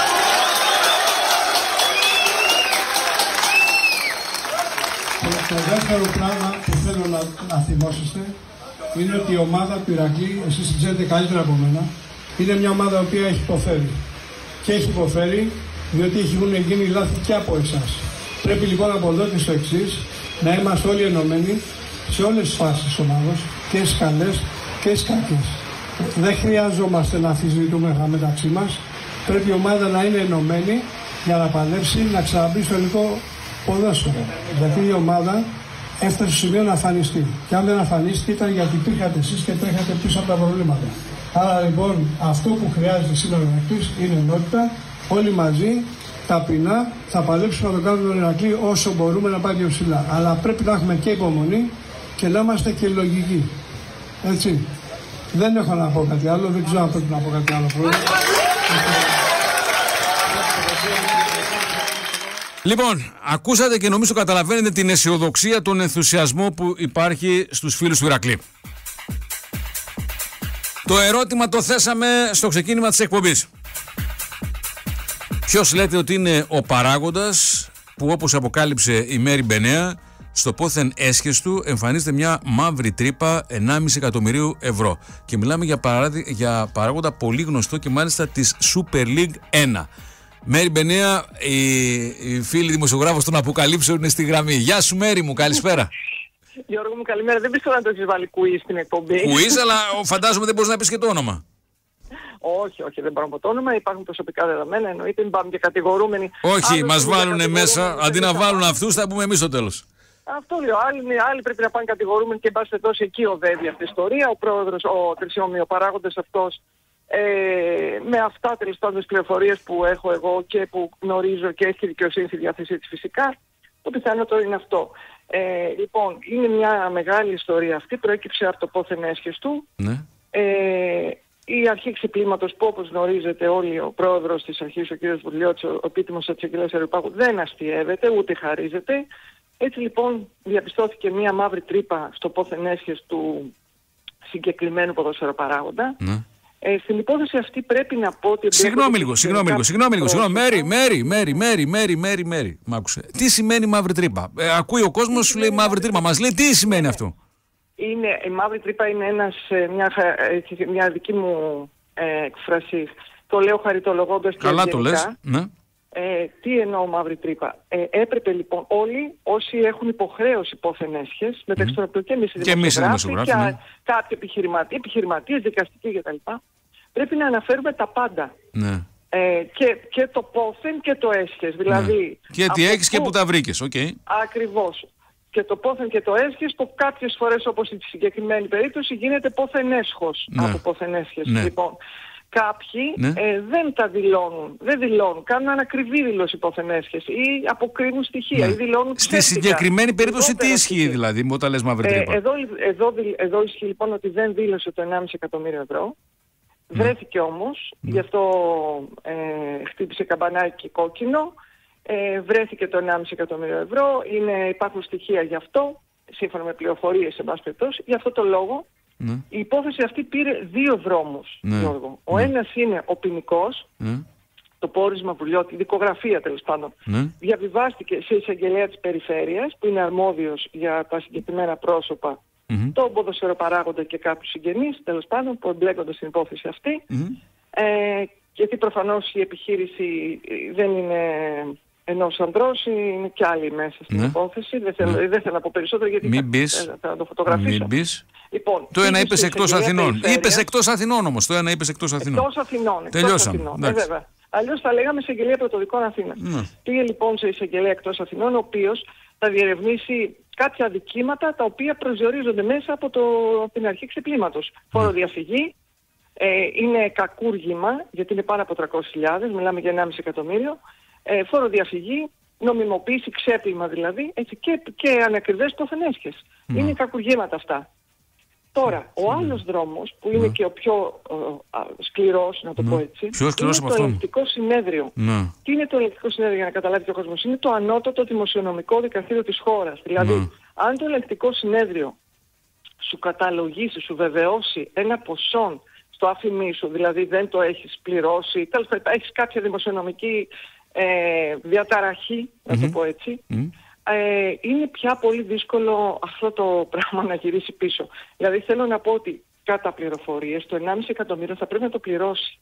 Το δεύτερο πράγμα που θέλω να θυμόσαστε είναι ότι η ομάδα του Ηρακλή, εσείς την ξέρετε καλύτερα από μένα, είναι μια ομάδα η οποία έχει υποφέρει. Και έχει υποφέρει διότι έχουν γίνει λάθη και από εσάς. Πρέπει λοιπόν από εδώ και στο εξής να είμαστε όλοι ενωμένοι σε όλες τις φάσεις της ομάδας, και στις καλές και στις κακές. Δεν χρειαζόμαστε να αμφισβητούμε μεταξύ μας. Πρέπει η ομάδα να είναι ενωμένη για να παλέψει να ξαναμπεί στο ελληνικό ποδόσφαιρο. Γιατί η ομάδα έφτασε στο σημείο να αφανιστεί. Και αν δεν αφανίστηκε ήταν γιατί υπήρχατε εσείς και τρέχατε πίσω από τα προβλήματα. Άρα λοιπόν αυτό που χρειάζεται σήμερα ο Ηρακλής είναι ενότητα. Όλοι μαζί, ταπεινά, θα παλέψουμε να το κάνουμε τον Ηρακλή όσο μπορούμε να πάει πιο ψηλά. Αλλά πρέπει να έχουμε και υπομονή και να είμαστε και λογικοί. Έτσι. Δεν έχω να πω κάτι άλλο, δεν ξέρω αν πρέπει να πω κάτι άλλο. Λοιπόν, ακούσατε και νομίζω καταλαβαίνετε την αισιοδοξία, τον ενθουσιασμό που υπάρχει στους φίλους του Ηρακλή. Το ερώτημα το θέσαμε στο ξεκίνημα της εκπομπής. Ποιος λέτε ότι είναι ο παράγοντας που, όπως αποκάλυψε η Μέρη Μπενέα, στο πόθεν έσχες του εμφανίζεται μια μαύρη τρύπα 1,5 εκατομμυρίου ευρώ. Και μιλάμε για παράγοντα πολύ γνωστό και μάλιστα της Super League 1. Μέρη Μπενέα, η φίλη δημοσιογράφος των αποκαλύψεων είναι στη γραμμή. Γεια σου Μέρη μου, καλησπέρα. Γιώργο μου, καλημέρα. Δεν πιστεύω να το έχεις βάλει κουίζ στην εκπομπή. Κουίζ, αλλά φαντάζομαι δεν μπορείς να πεις και το όνομα. Όχι, δεν μπορώ να πω το όνομα. Υπάρχουν προσωπικά δεδομένα, εννοείται. Μην πάμε και κατηγορούμενοι. Όχι, μας βάλουν μέσα. Αντί να βάλουν αυτούς, θα πούμε εμείς στο τέλος. Αυτό λέω. Άλλοι πρέπει να πάνε κατηγορούμενοι και εν πάση περιπτώσει εκεί οδεύει αυτή η ιστορία. Ο πρόεδρος, ο παράγοντας αυτός, με αυτά τέλος πάντων τις πληροφορίες που έχω εγώ και που γνωρίζω και έχει δικαιοσύνη στη διάθεσή της φυσικά, το πιθανότερο είναι αυτό. Λοιπόν, είναι μια μεγάλη ιστορία αυτή, προέκυψε από το πόθεν έσχες του. Ναι. Η αρχή ξυπλήματος που, όπως γνωρίζετε όλοι, ο πρόεδρος της αρχής, ο κ. Βουλιώτης, ο επίτιμος εισαγγελέας Αεροπάγου, δεν αστιεύεται ούτε χαρίζεται. Έτσι λοιπόν διαπιστώθηκε μια μαύρη τρύπα στο πόθεν έσχες του συγκεκριμένου ποδοσφαιροπαράγοντα. Ναι. Στην υπόθεση αυτή πρέπει να πω ότι... Συγγνώμη λίγο. Μέρη, μ' άκουσε. Τι σημαίνει μαύρη τρύπα? Ακούει ο κόσμος, σου λέει μαύρη τρύπα. Μας λέει τι σημαίνει αυτό? Η μαύρη τρύπα είναι μια δική μου έκφραση. Το λέω χαριτολογώντας και καλά το λες, ναι. Τι εννοώ μαύρη τρύπα? Έπρεπε λοιπόν όλοι όσοι έχουν υποχρέωση πόθεν έσχες, μεταξύ των οποίων και εμείς οι δημοσιογράφοι, και κάποιοι επιχειρηματίες, δικαστικοί κτλ. Πρέπει να αναφέρουμε τα πάντα. Ναι. Και το πόθεν και το έσχες. Δηλαδή, ναι. Και τι έχεις και που τα βρήκες. Okay. Ακριβώς. Και το πόθεν και το έσχες που κάποιες φορές, όπως στη συγκεκριμένη περίπτωση, γίνεται πόθεν έσχος, ναι, από πόθεν έσχες. Ναι. Λοιπόν, κάποιοι δεν τα δηλώνουν. Δεν δηλώνουν. Κάνουν ανακριβή δήλωση πόθεν έσχες ή αποκρίνουν στοιχεία, ναι, ή δηλώνουν ψεύτικα. Στη συγκεκριμένη περίπτωση τι ισχύει δηλαδή, όταν λες μαύρη τρύπα? Εδώ ισχύει λοιπόν ότι δεν δήλωσε το 1,5 εκατομμύριο ευρώ. Βρέθηκε όμως, γι' αυτό χτύπησε καμπανάκι κόκκινο. Βρέθηκε το 1,5 εκατομμύριο ευρώ, υπάρχουν στοιχεία γι' αυτό, σύμφωνα με πληροφορίες σε πάση περιπτώσει. Γι' αυτό το λόγο η υπόθεση αυτή πήρε δύο δρόμους, Γιώργο. Ο ένας είναι ο ποινικός, το πόρισμα Βουλιώτη, η δικογραφία τέλος πάντων, διαβιβάστηκε σε εισαγγελέα της περιφέρειας που είναι αρμόδιος για τα συγκεκριμένα πρόσωπα, τον ποδοσφαιροπαράγοντα και κάποιους συγγενείς τέλος πάντων που εμπλέκονται στην υπόθεση αυτή, γιατί προφανώς η επιχείρηση δεν είναι ενός ανδρός, είναι κι άλλοι μέσα στην υπόθεση. Δεν θέλω να πω περισσότερο γιατί θα το φωτογραφίσω. Λοιπόν, το ένα είπες εκτός Αθηνών. Είπες εκτός Αθηνών όμως. Το ένα είπες εκτός Αθηνών. Εκτός Αθηνών. Τελειώσαμε. Βέβαια. Αλλιώς θα λέγαμε εισαγγελέα πρωτοδικών Αθήνας. Πήγε λοιπόν σε εισαγγελέα εκτός Αθηνών, ο οποίος θα διερευνήσει κάποια αδικήματα τα οποία προσδιορίζονται μέσα από την αρχή ξεπλήματος. Φοροδιαφυγή, είναι κακούργημα, γιατί είναι πάνω από 300.000, μιλάμε για 1,5 εκατομμύριο. Φοροδιαφυγή, νομιμοποίηση, ξέπλυμα δηλαδή, έτσι, και ανακριβές πόθεν-έσχες. Είναι κακουργήματα αυτά. Τώρα, ο άλλος δρόμος, που είναι και ο πιο σκληρός, να το πω έτσι, είναι το ελεγκτικό συνέδριο. Τι είναι το ελεγκτικό συνέδριο, για να καταλάβει και ο κόσμος? Είναι το ανώτατο δημοσιονομικό δικαστήριο της χώρας. Δηλαδή, αν το ελεγκτικό συνέδριο σου καταλογίσει, σου βεβαιώσει ένα ποσό στο άφημί σου, δηλαδή δεν το έχεις πληρώσει, τέλος πάντων έχεις κάποια δημοσιονομική διαταραχή, να το πω έτσι, είναι πια πολύ δύσκολο αυτό το πράγμα να γυρίσει πίσω. Δηλαδή θέλω να πω ότι κατά πληροφορίες το 1,5 εκατομμύριο θα πρέπει να το πληρώσει.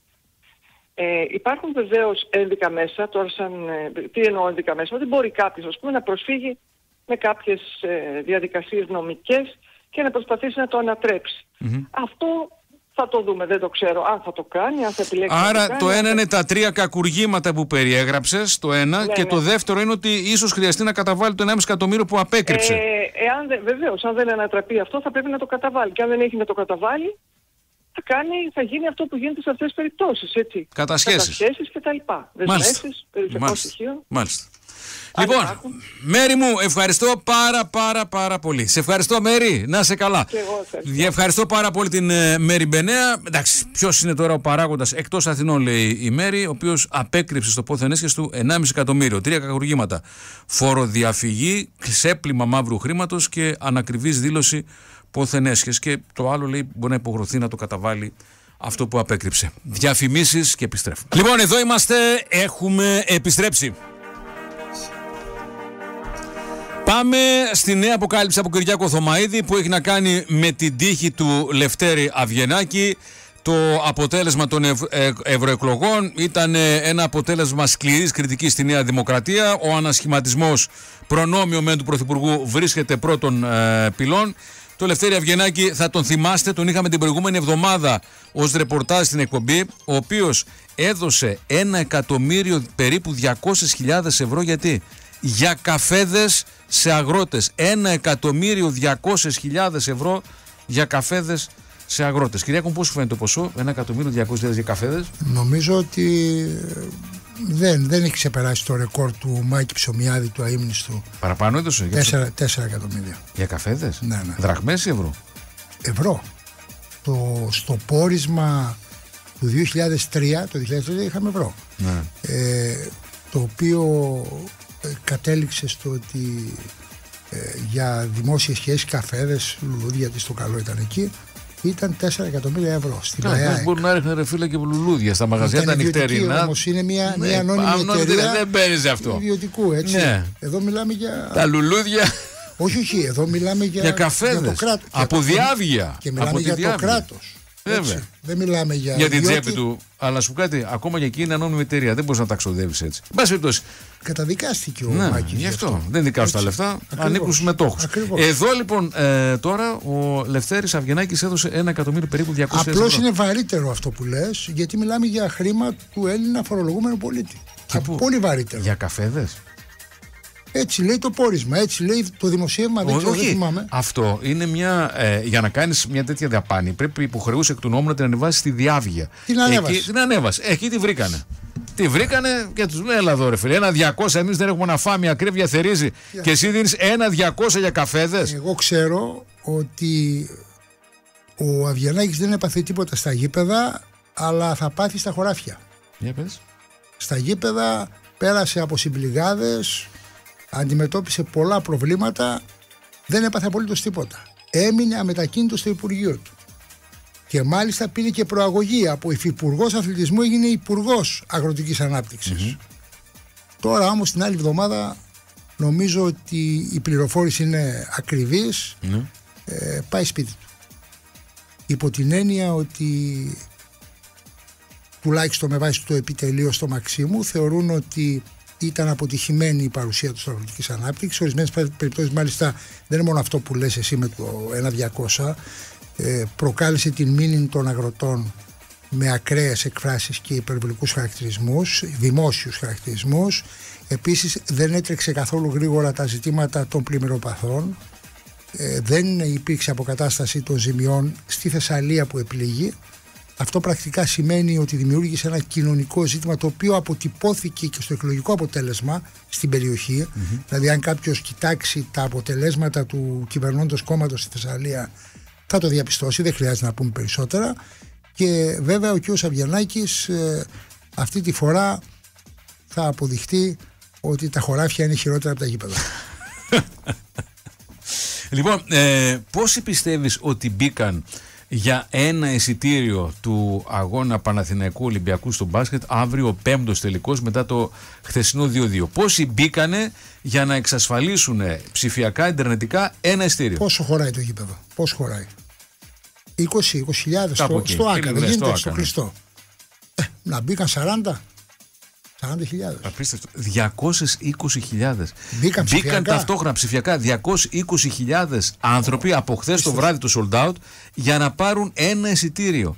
Υπάρχουν βεβαίως ένδικα μέσα, τώρα τι εννοώ ένδικα μέσα, ότι μπορεί κάποιος ας πούμε να προσφύγει με κάποιες διαδικασίες νομικές και να προσπαθήσει να το ανατρέψει. Αυτό θα το δούμε, δεν το ξέρω αν θα το κάνει, αν θα επιλέξει. Άρα το ένα είναι τα 3 κακουργήματα που περιέγραψες, το ένα, και το δεύτερο είναι ότι ίσως χρειαστεί να καταβάλει το 1,5 εκατομμύριο που απέκρυψε. Βεβαίως, αν δεν ανατραπεί αυτό θα πρέπει να το καταβάλει. Και αν δεν έχει να το καταβάλει, θα γίνει αυτό που γίνεται σε αυτές τις περιπτώσεις, έτσι. Κατασχέσεις και τα λοιπά. Δεσμεύσεις, περιουσιακό στοιχείο. Μάλιστα. Λοιπόν, Μέρη μου, ευχαριστώ πάρα πολύ. Σε ευχαριστώ, Μέρη, να είσαι καλά. Και εγώ ευχαριστώ. Ευχαριστώ πάρα πολύ την Μέρη Μπενέα. Εντάξει, ποιος είναι τώρα ο παράγοντας εκτός Αθηνών, λέει η Μέρη, ο οποίος απέκρυψε στο πόθεν-έσχες του 1,5 εκατομμύριο. 3 κακουργήματα. Φοροδιαφυγή, ξέπλυμα μαύρου χρήματος και ανακριβής δήλωση πόθεν-έσχες. Και το άλλο, λέει, μπορεί να υποχρεωθεί να το καταβάλει αυτό που απέκρυψε. Διαφημίσεις και επιστρέφουμε. Λοιπόν, εδώ είμαστε, έχουμε επιστρέψει. Πάμε στη νέα αποκάλυψη από Κυριάκο Θωμαίδη που έχει να κάνει με την τύχη του Λευτέρη Αβγενάκη. Το αποτέλεσμα των ευρωεκλογών ήταν ένα αποτέλεσμα σκληρής κριτικής στη Νέα Δημοκρατία. Ο ανασχηματισμός προνόμιο μεν του Πρωθυπουργού βρίσκεται πρώτον πυλών. Το Λευτέρη Αβγενάκη θα τον θυμάστε, τον είχαμε την προηγούμενη εβδομάδα ως ρεπορτάζ στην εκπομπή, ο οποίος έδωσε 1 εκατομμύριο περίπου 200.000 ευρώ για καφέδες σε αγρότες. 1.200.000 ευρώ για καφέδες σε αγρότες. Κυριάκο, πώς σου φαίνεται το ποσό, 1.200.000 για καφέδες? Νομίζω ότι δεν έχει ξεπεράσει το ρεκόρ του Μάκη Ψωμιάδη, του αείμνηστου. Παραπάνω έδωσε? 4 εκατομμύρια. Για καφέδες? Ναι. Δραχμές ή ευρώ? Ευρώ. Στο πόρισμα του 2003, το 2003 είχαμε ευρώ. Ναι. Το οποίο κατέληξε στο ότι για δημόσιες σχέσεις, καφέδες, λουλούδια, γιατί στο καλό ήταν εκεί, ήταν 4 εκατομμύρια ευρώ στην ΑΕΑΕΚ. Μπορεί να ρίχνει ρε φίλε και λουλούδια στα μαγαζιά τα νυχτερινά. Όμως είναι μια ανώνυμη εταιρεία. Δεν παίρνει αυτό. Ιδιωτικού, έτσι. Ναι. Εδώ μιλάμε για. Τα λουλούδια. Όχι, εδώ μιλάμε για καφέδες. Από διάβγεια. Και μιλάμε για το κράτος. Βέβαια. Δεν μιλάμε για την τσέπη του. Αλλά σου πω κάτι, ακόμα και εκεί είναι ανώνυμη εταιρεία. Δεν μπορεί να τα ξοδεύεις έτσι. Μπας περιπτώσει. Καταδικάστηκε ο Μάκης. Γι' αυτό. Δεν δικάζουν τα λεφτά, ανήκουν στους μετόχους. Εδώ λοιπόν τώρα ο Λευτέρης Αβγενάκης έδωσε 1 εκατομμύριο περίπου 200.000 ευρώ. Απλώς είναι βαρύτερο αυτό που λες, γιατί μιλάμε για χρήμα του Έλληνα φορολογούμενου πολίτη. Και πολύ βαρύτερο. Για καφέδες. Έτσι λέει το πόρισμα, έτσι λέει το δημοσίευμα, δεν θυμάμαι. Αυτό είναι μια. Για να κάνεις μια τέτοια δαπάνη, πρέπει υποχρεούσε εκ του νόμου να την ανεβάσει στη διάβγεια. Την ανέβασε. Εκεί τη βρήκανε. Τη βρήκανε και τους λέει: έλα εδώ, ρε φίλε, 1.200. Εμείς δεν έχουμε να φάμε, η ακρίβεια θερίζει. Και εσύ δίνεις 1.200 για καφέδες. Εγώ ξέρω ότι ο Αβγενάκης δεν έπαθε τίποτα στα γήπεδα, αλλά θα πάθει στα χωράφια. Για πες. Στα γήπεδα πέρασε από συμπληγάδες. Αντιμετώπισε πολλά προβλήματα, δεν έπαθε απολύτως τίποτα. Έμεινε αμετακίνητο στο Υπουργείο του. Και μάλιστα πήρε και προαγωγή. Από υφυπουργός αθλητισμού έγινε υπουργός αγροτικής ανάπτυξης. Τώρα όμως την άλλη εβδομάδα νομίζω ότι η πληροφόρηση είναι ακριβής. Πάει σπίτι του. Υπό την έννοια ότι τουλάχιστον με βάση το επιτελείο στο Μαξίμου θεωρούν ότι ήταν αποτυχημένη η παρουσία του στην αγροτική ανάπτυξη. Σε ορισμένες περιπτώσεις μάλιστα δεν είναι μόνο αυτό που λες εσύ με το 1-200. Προκάλεσε την μήνυ των αγροτών με ακραίες εκφράσεις και υπερβολικούς χαρακτηρισμούς, δημόσιους χαρακτηρισμούς. Επίσης δεν έτρεξε καθόλου γρήγορα τα ζητήματα των πλημμυροπαθών. Δεν υπήρξε αποκατάσταση των ζημιών στη Θεσσαλία που επλήγει. Αυτό πρακτικά σημαίνει ότι δημιούργησε ένα κοινωνικό ζήτημα το οποίο αποτυπώθηκε και στο εκλογικό αποτέλεσμα στην περιοχή. Δηλαδή αν κάποιος κοιτάξει τα αποτελέσματα του κυβερνώντος κόμματος στη Θεσσαλία θα το διαπιστώσει, δεν χρειάζεται να πούμε περισσότερα. Και βέβαια ο κ. Αβγενάκης αυτή τη φορά θα αποδειχτεί ότι τα χωράφια είναι χειρότερα από τα γήπεδα. Λοιπόν, πόσοι πιστεύεις ότι μπήκαν για ένα εισιτήριο του αγώνα Παναθηναϊκού Ολυμπιακού στο μπάσκετ αύριο ο 5ος τελικός μετά το χθεσινό 2-2? Πόσοι μπήκανε για να εξασφαλίσουν ψηφιακά, ιντερνετικά ένα εισιτήριο? Πόσο χωράει το γήπεδο? Πόσο χωράει? 20.000 στο Άκα, δεν γίνεται στο Χριστό. Να μπήκαν 40.000. Απίστευτο. 220.000. Μπήκαν ταυτόχρονα ψηφιακά 220.000 άνθρωποι από χθες το βράδυ το sold out για να πάρουν ένα εισιτήριο.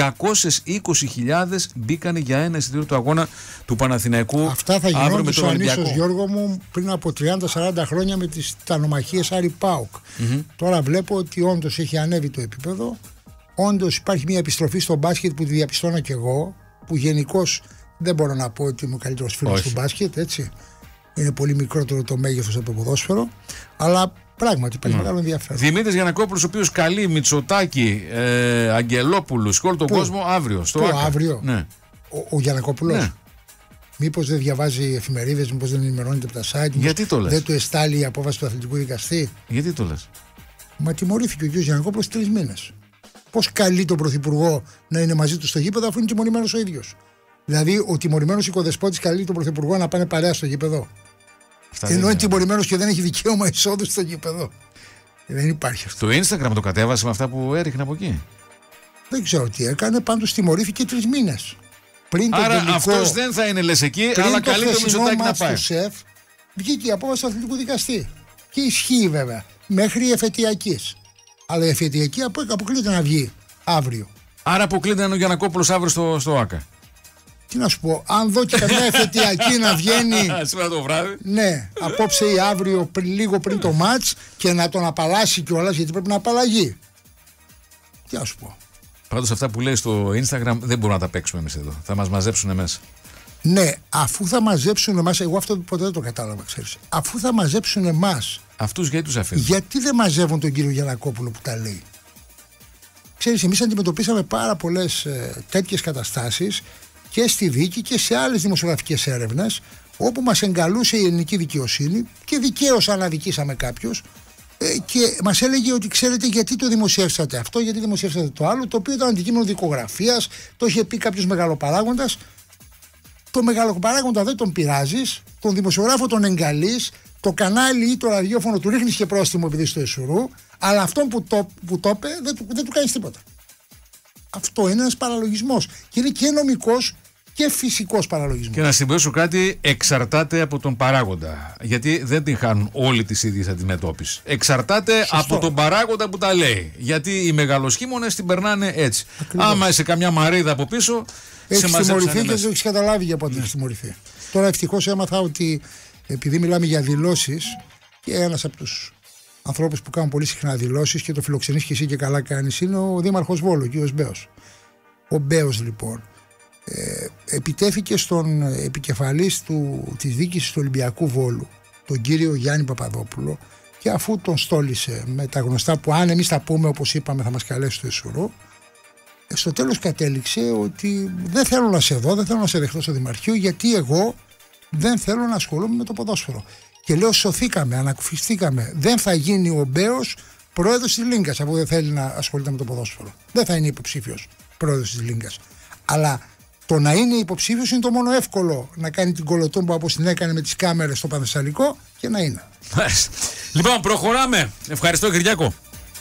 220.000 μπήκαν για ένα εισιτήριο του αγώνα του Παναθηναϊκού. Αυτά θα γινόντουσαν ίσως, Γιώργο μου, πριν από 30-40 χρόνια με τις τανομαχίες Άρη ΠΑΟΚ. Τώρα βλέπω ότι όντως έχει ανέβει το επίπεδο. Όντως υπάρχει μια επιστροφή στο μπάσκετ που τη διαπιστώνω και εγώ, που γενικώς δεν μπορώ να πω ότι είμαι ο καλύτερος φίλος του μπάσκετ, έτσι. Είναι πολύ μικρότερο το μέγεθος από το ποδόσφαιρο. Αλλά πράγματι υπάρχει μεγάλο ενδιαφέρον. Δημήτρης Γιαννακόπουλος, ο οποίος καλεί Μητσοτάκη, Αγγελόπουλου, όλο τον κόσμο αύριο. Στο Άκα. Αύριο. Ναι. Ο Γιαννακόπουλος. Ναι. Μήπως δεν διαβάζει εφημερίδες, μήπως δεν ενημερώνεται από τα site? Γιατί το λες? Δεν του εστάλει η απόφαση του αθλητικού δικαστή? Γιατί το λες? Μα τιμωρήθηκε ο κ. Γιαννακόπουλος 3 μήνες. Πώς καλεί τον Πρωθυπουργό να είναι μαζί του στο γήπεδο αφού είναι τιμωρημένος ο ίδιος? Δηλαδή, ο τιμωρημένος οικοδεσπότης καλεί τον Πρωθυπουργό να πάνε παρέα στο γήπεδο. Ενώ είναι τιμωρημένος και δεν έχει δικαίωμα εισόδου στο γήπεδο. Δεν υπάρχει αυτό. Το Instagram το κατέβασε με αυτά που έριχνε από εκεί. Δεν ξέρω τι έκανε, πάντως τιμωρήθηκε 3 μήνες. Άρα τελικό, αυτός δεν θα είναι λες εκεί, αλλά καλεί το Μητσοτάκη να πάει. ΣΕΦ, βγήκε η απόφαση του αθλητικού δικαστή. Και ισχύει βέβαια, μέχρι εφετειακής. Αλλά η εφετειακή αποκλείται να βγει αύριο. Άρα αποκλείται ο Γιαννακόπουλος αύριο στο Άκα. Τι να σου πω, αν δω και καμιά εφετειακή να βγαίνει σήμερα το βράδυ. Ναι, απόψε ή αύριο λίγο πριν το μάτς και να τον απαλλάσει κιόλας, γιατί πρέπει να απαλλαγεί. Τι να σου πω. Πάντως αυτά που λέει στο Instagram δεν μπορούμε να τα παίξουμε εμείς εδώ. Θα μας μαζέψουν μέσα. Ναι, αφού θα μαζέψουν εμάς, εγώ αυτό ποτέ δεν το κατάλαβα, ξέρεις. Αφού θα μαζέψουν εμάς, αυτούς γιατί τους αφήνουν? Γιατί δεν μαζεύουν τον κύριο Γιαννακόπουλο που τα λέει? Ξέρεις, εμείς αντιμετωπίσαμε πάρα πολλές τέτοιες καταστάσεις και στη δίκη και σε άλλες δημοσιογραφικές έρευνες, όπου μας εγκαλούσε η ελληνική δικαιοσύνη και δικαίως αναδικήσαμε κάποιους και μας έλεγε ότι ξέρετε γιατί το δημοσιεύσατε αυτό, γιατί δημοσιεύσατε το άλλο, το οποίο ήταν αντικείμενο δικογραφίας, το είχε πει κάποιος μεγαλοπαράγοντας. Το μεγαλοπαράγοντα δεν τον πειράζεις, τον δημοσιογράφο τον εγκαλείς, το κανάλι ή το ραδιόφωνο του ρίχνεις και πρόστιμο επειδή στο εσουρού, αλλά αυτόν που το είπε δεν του κάνεις τίποτα. Αυτό είναι ένας παραλογισμός και είναι και νομικός και φυσικός παραλογισμός. Και να συμπληρώσω κάτι, εξαρτάται από τον παράγοντα. Γιατί δεν την χάνουν όλοι τις ίδιες αντιμετώπισης. Εξαρτάται από τον παράγοντα που τα λέει. Γιατί οι μεγαλοσχήμονες την περνάνε έτσι. Ακριβώς. Άμα είσαι καμιά μαρίδα από πίσω, έχεις τιμωρηθεί και δεν το έχεις καταλάβει για πότε έχεις τιμωρηθεί. Τώρα ευτυχώς έμαθα ότι επειδή μιλάμε για δηλώσεις, και ένας από τους ανθρώπους που κάνουν πολύ συχνά δηλώσεις και το φιλοξενείς και εσύ και καλά κάνεις είναι ο Δήμαρχος Βόλου, ο κ. Μπέος. Ο Μπέος λοιπόν επιτέθηκε στον επικεφαλής της διοίκησης του Ολυμπιακού Βόλου, τον κύριο Γιάννη Παπαδόπουλο, και αφού τον στόλισε με τα γνωστά που αν εμείς τα πούμε όπως είπαμε θα μας καλέσει στο Εσουρό, στο τέλος κατέληξε ότι δεν θέλω να σε δω, δεν θέλω να σε δεχτώ στο Δημαρχείο, γιατί εγώ δεν θέλω να ασχολούμαι με το ποδόσφαιρο. Και λέω σωθήκαμε, ανακουφιστήκαμε. Δεν θα γίνει ο Μπέος πρόεδρος της Λίγκας, αφού δεν θέλει να ασχολείται με το ποδόσφαιρο. Δεν θα είναι υποψήφιος πρόεδρος της Λίγκας. Αλλά το να είναι υποψήφιος είναι το μόνο εύκολο, να κάνει την κολοτόμπα όπως την έκανε με τις κάμερες στο Πανθεσσαλικό και να είναι. Λοιπόν, προχωράμε. Ευχαριστώ, Κυριάκο.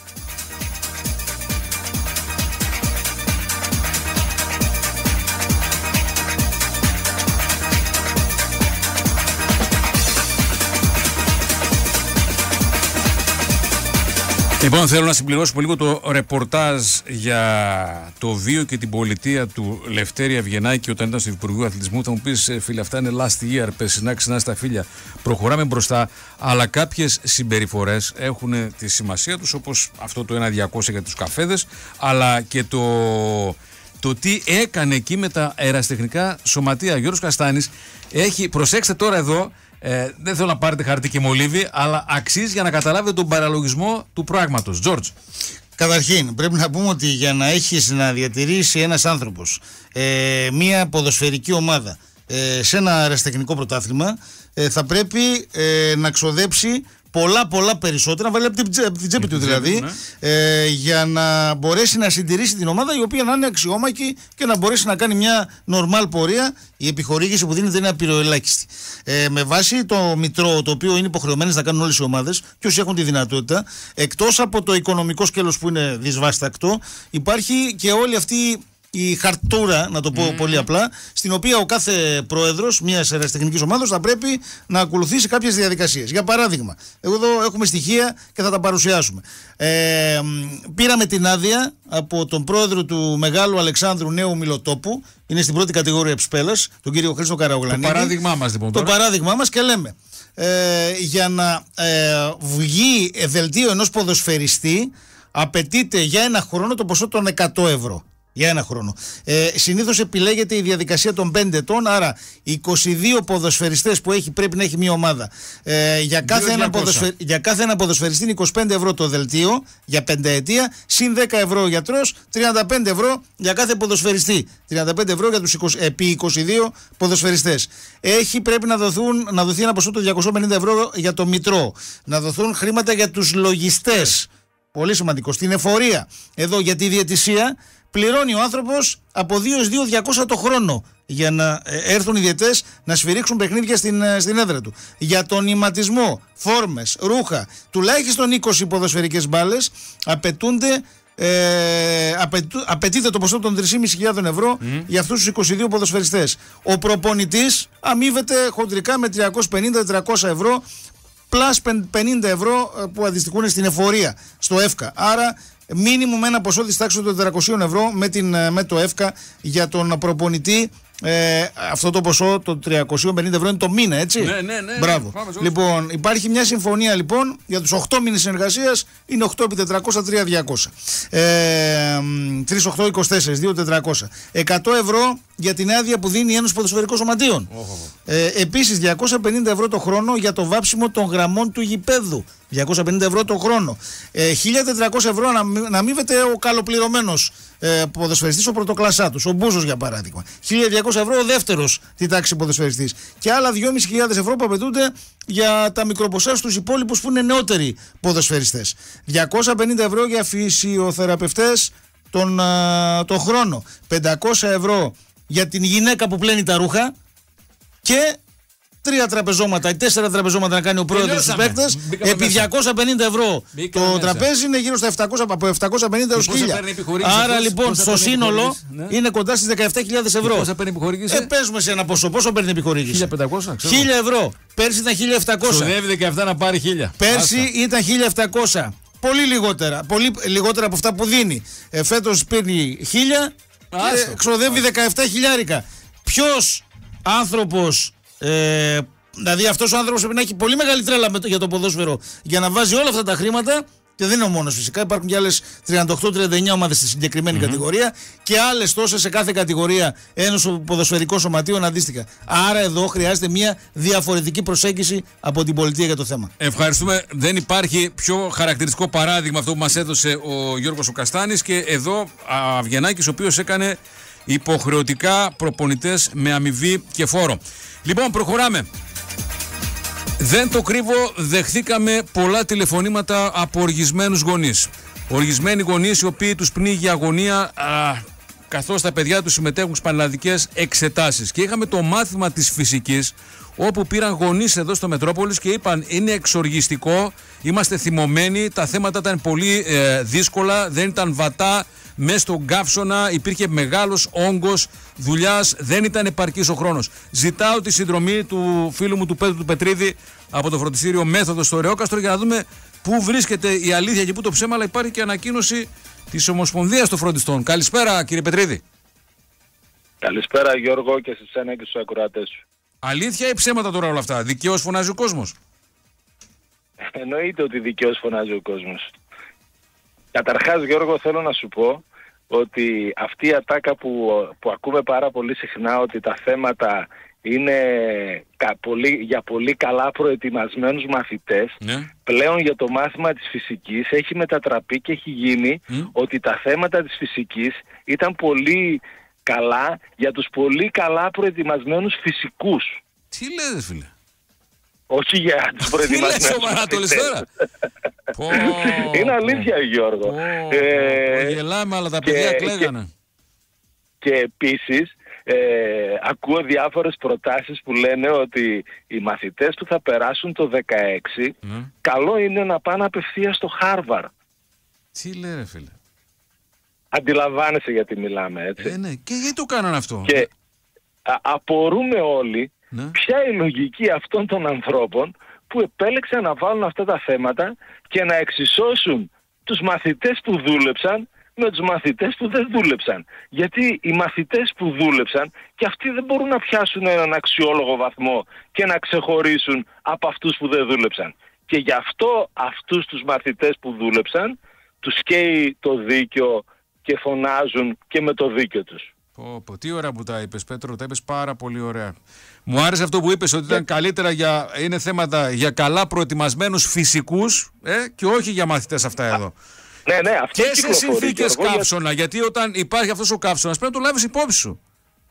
Λοιπόν, θέλω να συμπληρώσω λίγο το ρεπορτάζ για το βίο και την πολιτεία του Λευτέρη Αυγενάκη όταν ήταν στο Υπουργείο Αθλητισμού. Θα μου πεις, φίλε, αυτά είναι last year, περσινά ξινά στα φίλια. Προχωράμε μπροστά, αλλά κάποιες συμπεριφορές έχουν τη σημασία τους, όπως αυτό το 1.200 για τους καφέδες, αλλά και το τι έκανε εκεί με τα αεραστεχνικά σωματεία. Γιώργος Καστάνης έχει, προσέξτε τώρα εδώ, δεν θέλω να πάρετε χαρτί και μολύβι, αλλά αξίζει για να καταλάβετε τον παραλογισμό του πράγματος. Τζόρτζ. Καταρχήν, πρέπει να πούμε ότι για να έχεις να διατηρήσει ένας άνθρωπος μια ποδοσφαιρική ομάδα σε ένα αεραστεχνικό πρωτάθλημα, θα πρέπει να ξοδέψει πολλά περισσότερα, να βάλει από την τσέπη του δηλαδή, για να μπορέσει να συντηρήσει την ομάδα, η οποία να είναι αξιόμαχη και να μπορέσει να κάνει μια νορμάλ πορεία. Η επιχορήγηση που δίνεται είναι απειροελάχιστη. Με βάση το μητρό, το οποίο είναι υποχρεωμένες να κάνουν όλες οι ομάδες και όσοι έχουν τη δυνατότητα, εκτός από το οικονομικό σκέλος που είναι δυσβάστακτο, υπάρχει και όλη αυτή η χαρτούρα, να το πω πολύ απλά, στην οποία ο κάθε πρόεδρος μιας αεραστεχνικής ομάδας θα πρέπει να ακολουθήσει κάποιες διαδικασίες. Για παράδειγμα, εδώ έχουμε στοιχεία και θα τα παρουσιάσουμε. Πήραμε την άδεια από τον πρόεδρο του Μεγάλου Αλεξάνδρου Νέου Μιλοτόπου, είναι στην πρώτη κατηγορία Ψπέλας, τον κύριο Χρήστο Καραγουλανίδη. Το παράδειγμά μας λοιπόν. Το παράδειγμά μας, και λέμε, για να βγει δελτίο ενός ποδοσφαιριστή απαιτείται για ένα χρόνο το ποσό των 100 ευρώ. Για ένα χρόνο. Συνήθως επιλέγεται η διαδικασία των 5 ετών, άρα 22 ποδοσφαιριστές που πρέπει να έχει μια ομάδα. Για κάθε ένα ποδοσφαιριστή είναι 25 ευρώ το δελτίο για 5 ετία, συν 10 ευρώ ο γιατρός, 35 ευρώ για κάθε ποδοσφαιριστή. 35 ευρώ για τους επί 22 ποδοσφαιριστές. Πρέπει να δοθεί ένα ποσό των 250 ευρώ για το μητρό. Να δοθούν χρήματα για τους λογιστές. Πολύ σημαντικό. Στην εφορία. Εδώ για τη διαιτησία πληρώνει ο άνθρωπος από 2 έως 2.200 το χρόνο για να έρθουν οι διαιτές να σφυρίξουν παιχνίδια στην έδρα του. Για τον ηματισμό, φόρμες, ρούχα, τουλάχιστον 20 ποδοσφαιρικές μπάλες απαιτείται το ποσό των 3.500 ευρώ για αυτούς τους 22 ποδοσφαιριστές. Ο προπονητής αμείβεται χοντρικά με 350-400 ευρώ πλάς 50 ευρώ που αντιστοιχούν στην εφορία, στο ΕΦΚΑ. Άρα μίνιμουμ με ένα ποσό της τάξης των 400 ευρώ με το ΕΦΚΑ για τον προπονητή. Αυτό το ποσό των 350 ευρώ είναι το μήνα, έτσι. Ναι. Μπράβο. Λοιπόν, υπάρχει μια συμφωνία λοιπόν για τους 8 μήνες συνεργασίας, είναι 8 επί 400, 3.200. 3.824, 2.400. 100 ευρώ για την άδεια που δίνει η Ένωση Ποδοσφαιρικών Σωματείων. Επίσης 250 ευρώ το χρόνο για το βάψιμο των γραμμών του γηπέδου. 250 ευρώ το χρόνο. 1.400 ευρώ να αμείβεται ο καλοπληρωμένος ποδοσφαιριστής, ο πρωτοκλασσάτος, ο Μπούζος για παράδειγμα. 1.200 ευρώ ο δεύτερος τη τάξη ποδοσφαιριστής. Και άλλα 2.500 ευρώ που απαιτούνται για τα μικροποσά στους υπόλοιπους που είναι νεότεροι ποδοσφαιριστές. 250 ευρώ για φυσιοθεραπευτές τον χρόνο. 500 ευρώ για την γυναίκα που πλένει τα ρούχα. Και 3 τραπεζώματα ή 4 τραπεζώματα να κάνει ο πρόεδρος στους παίκτες. Επί 250 ευρώ το τραπέζι είναι γύρω στα 700, από 750 έως 1.000. Άρα λοιπόν στο σύνολο είναι κοντά στις 17.000 ευρώ. Πόσα παίρνει επιχορήγηση? Παίζουμε σε ένα ποσό. Πόσο παίρνει επιχορήγηση? 1.500. 1.000 ευρώ. Πέρσι ήταν 1.700. Ξοδεύει 17 να πάρει 1.000. Πέρσι ήταν 1.700. Πολύ λιγότερα από αυτά που δίνει. Φέτος παίρνει 1.000 και ξοδεύει 17 χιλιάρικα. Ποιος άνθρωπος, δηλαδή αυτός ο άνθρωπος πρέπει να έχει πολύ μεγάλη τρέλα για το ποδόσφαιρο για να βάζει όλα αυτά τα χρήματα. Και δεν είναι ο μόνος φυσικά, υπάρχουν και άλλες 38-39 ομάδες στη συγκεκριμένη κατηγορία και άλλες τόσες σε κάθε κατηγορία ένας ποδοσφαιρικών σωματείων αντίστοιχα. Άρα εδώ χρειάζεται μια διαφορετική προσέγγιση από την πολιτεία για το θέμα. Ευχαριστούμε. Δεν υπάρχει πιο χαρακτηριστικό παράδειγμα αυτό που μας έδωσε ο Γιώργος ο Καστάνης, και εδώ Αυγενάκης, ο οποίος έκανε υποχρεωτικά προπονητές με αμοιβή και φόρο. Λοιπόν, προχωράμε. Δεν το κρύβω, δεχθήκαμε πολλά τηλεφωνήματα από οργισμένους γονείς. Οργισμένοι γονείς οι οποίοι τους πνίγει η αγωνία καθώς τα παιδιά τους συμμετέχουν στις πανελλαδικές εξετάσεις. Και είχαμε το μάθημα της φυσικής, όπου πήραν γονείς εδώ στο Μετρόπολης και είπαν είναι εξοργιστικό, είμαστε θυμωμένοι, τα θέματα ήταν πολύ δύσκολα, δεν ήταν βατά, μέσα στον καύσωνα υπήρχε μεγάλος όγκος δουλειάς, δεν ήταν επαρκής ο χρόνος. Ζητάω τη συνδρομή του φίλου μου του Πέτρου του Πετρίδη από το φροντιστήριο Μέθοδος στο Ωρεόκαστρο για να δούμε πού βρίσκεται η αλήθεια και πού το ψέμα, αλλά υπάρχει και ανακοίνωση της Ομοσπονδίας των Φροντιστών. Καλησπέρα κύριε Πετρίδη. Καλησπέρα Γιώργο και σε σένα και στους ακροατές σου. Αλήθεια ή ψέματα τώρα όλα αυτά, δικαίως φωνάζει ο κόσμος? Εννοείται ότι δικαίως φωνάζει ο κόσμος. Καταρχάς Γιώργο θέλω να σου πω ότι αυτή η ατάκα που ακούμε πάρα πολύ συχνά, ότι τα θέματα είναι για πολύ καλά προετοιμασμένους μαθητές, πλέον για το μάθημα της φυσικής έχει μετατραπεί και έχει γίνει ότι τα θέματα της φυσικής ήταν πολύ καλά για τους πολύ καλά προετοιμασμένους φυσικούς. Τι λέτε φίλε? Όχι για τους προετοιμασμένους μαθητές. Είναι αλήθεια Γιώργο. Γελάμε αλλά τα παιδιά κλαίγανε. Και επίσης ακούω διάφορες προτάσεις που λένε ότι οι μαθητές που θα περάσουν το 16 καλό είναι να πάνε απευθείας στο Χάρβαρντ. Τι λέει φίλε? Αντιλαμβάνεσαι γιατί μιλάμε έτσι? Ναι. Και γιατί το κάνανε αυτό? Και απορούμε όλοι ποια είναι η λογική αυτών των ανθρώπων που επέλεξαν να βάλουν αυτά τα θέματα και να εξισώσουν τους μαθητές που δούλεψαν με τους μαθητές που δεν δούλεψαν. Γιατί οι μαθητές που δούλεψαν και αυτοί δεν μπορούν να πιάσουν έναν αξιόλογο βαθμό και να ξεχωρίσουν από αυτούς που δεν δούλεψαν. Και γι' αυτό αυτούς τους μαθητές που δούλεψαν τους καίει το δίκαιο και φωνάζουν και με το δίκαιο τους. Τι ωραία που τα είπες Πέτρο, τα είπες πάρα πολύ ωραία. Μου άρεσε αυτό που είπες ότι ήταν καλύτερα είναι θέματα για καλά προετοιμασμένους φυσικούς και όχι για μαθητές αυτά εδώ. Ναι, αυτό και σε συνθήκες καύσωνα, γιατί όταν υπάρχει αυτός ο καύσωνας πρέπει να το λάβεις υπόψη σου.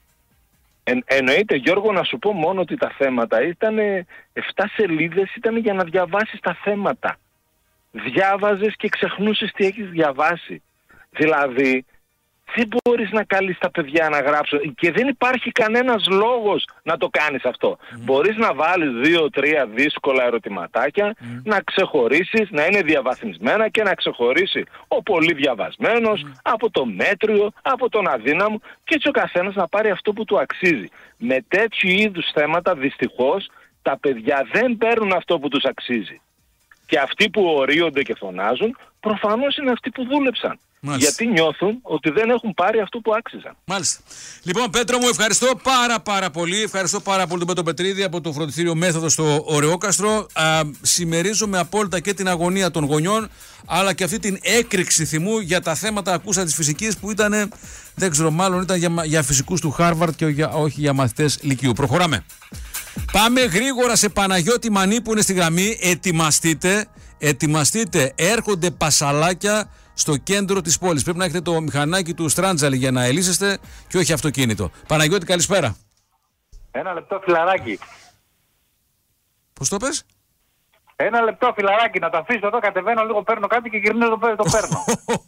Εννοείται Γιώργο, να σου πω μόνο ότι τα θέματα ήταν 7 σελίδες, ήταν για να διαβάσεις τα θέματα. Διάβαζες και ξεχνούσες τι έχεις διαβάσει. Δηλαδή δεν μπορείς να καλείς τα παιδιά να γράψουν και δεν υπάρχει κανένας λόγος να το κάνεις αυτό. Μπορείς να βάλεις 2-3 δύσκολα ερωτηματάκια, να ξεχωρίσεις, να είναι διαβαθμισμένα και να ξεχωρίσει ο πολύ διαβασμένος από το μέτριο, από τον αδύναμο και έτσι ο καθένας να πάρει αυτό που του αξίζει. Με τέτοιου είδους θέματα δυστυχώς τα παιδιά δεν παίρνουν αυτό που τους αξίζει. Και αυτοί που ορίονται και φωνάζουν προφανώς είναι αυτοί που δούλεψαν. Μάλιστα. Γιατί νιώθουν ότι δεν έχουν πάρει αυτό που άξιζαν. Μάλιστα. Λοιπόν, Πέτρο μου, ευχαριστώ πάρα πολύ. Ευχαριστώ πάρα πολύ τον Πέτρο Πετρίδη από το φροντιστήριο Μέθοδο στο Ωρεόκαστρο. Συμμερίζομαι απόλυτα και την αγωνία των γονιών, αλλά και αυτή την έκρηξη θυμού για τα θέματα ακούσα της φυσικής που ήταν, δεν ξέρω, μάλλον ήταν για φυσικούς του Χάρβαρντ και όχι για μαθητές λυκείου. Προχωράμε. Πάμε γρήγορα σε Παναγιώτη Μανή που είναι στη γραμμή. Ετοιμαστείτε, έρχονται πασαλάκια στο κέντρο της πόλης. Πρέπει να έχετε το μηχανάκι του Στράντζαλη για να ελύσεστε και όχι αυτοκίνητο. Παναγιώτη, καλησπέρα. Ένα λεπτό φιλαράκι. Πώς το πες? Ένα λεπτό φιλαράκι, να το αφήσω εδώ, κατεβαίνω λίγο, παίρνω κάτι και γυρνίζω το παίρνω.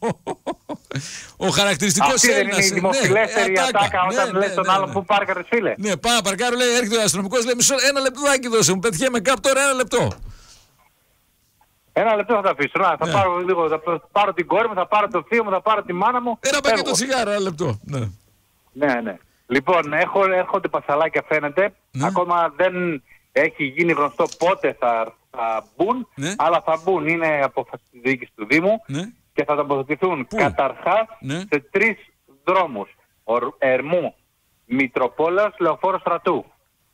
Ο χαρακτηριστικός Έλληνας. Αυτή δεν είναι η δημοφιλέστερη ατάκα όταν λες τον άλλον που πάρκαρες φίλε. Ναι, πάω να παρκάρω, λέει, έρχεται ο αστυνομικός, λέει ένα λεπτάκι δώσε μου, πετυχαίνουμε κάπου τώρα, ένα λεπτό. Ένα λεπτό θα τα αφήσω. Θα πάρω λίγο, θα πάρω την κόρη μου, θα πάρω το θείο μου, θα πάρω τη μάνα μου. Ένα πακέτο τσιγάρο, ένα λεπτό. Ναι. Λοιπόν, έρχονται πασαλάκια φαίνεται. Ακόμα δεν έχει γίνει γνωστό πότε θα μπουν, αλλά θα μπουν. Είναι απόφαση της διοίκησης του Δήμου και θα τοποθετηθούν καταρχάς σε 3 δρόμους. Ερμού, Μητροπόλεως, Λεωφόρο Στρατού.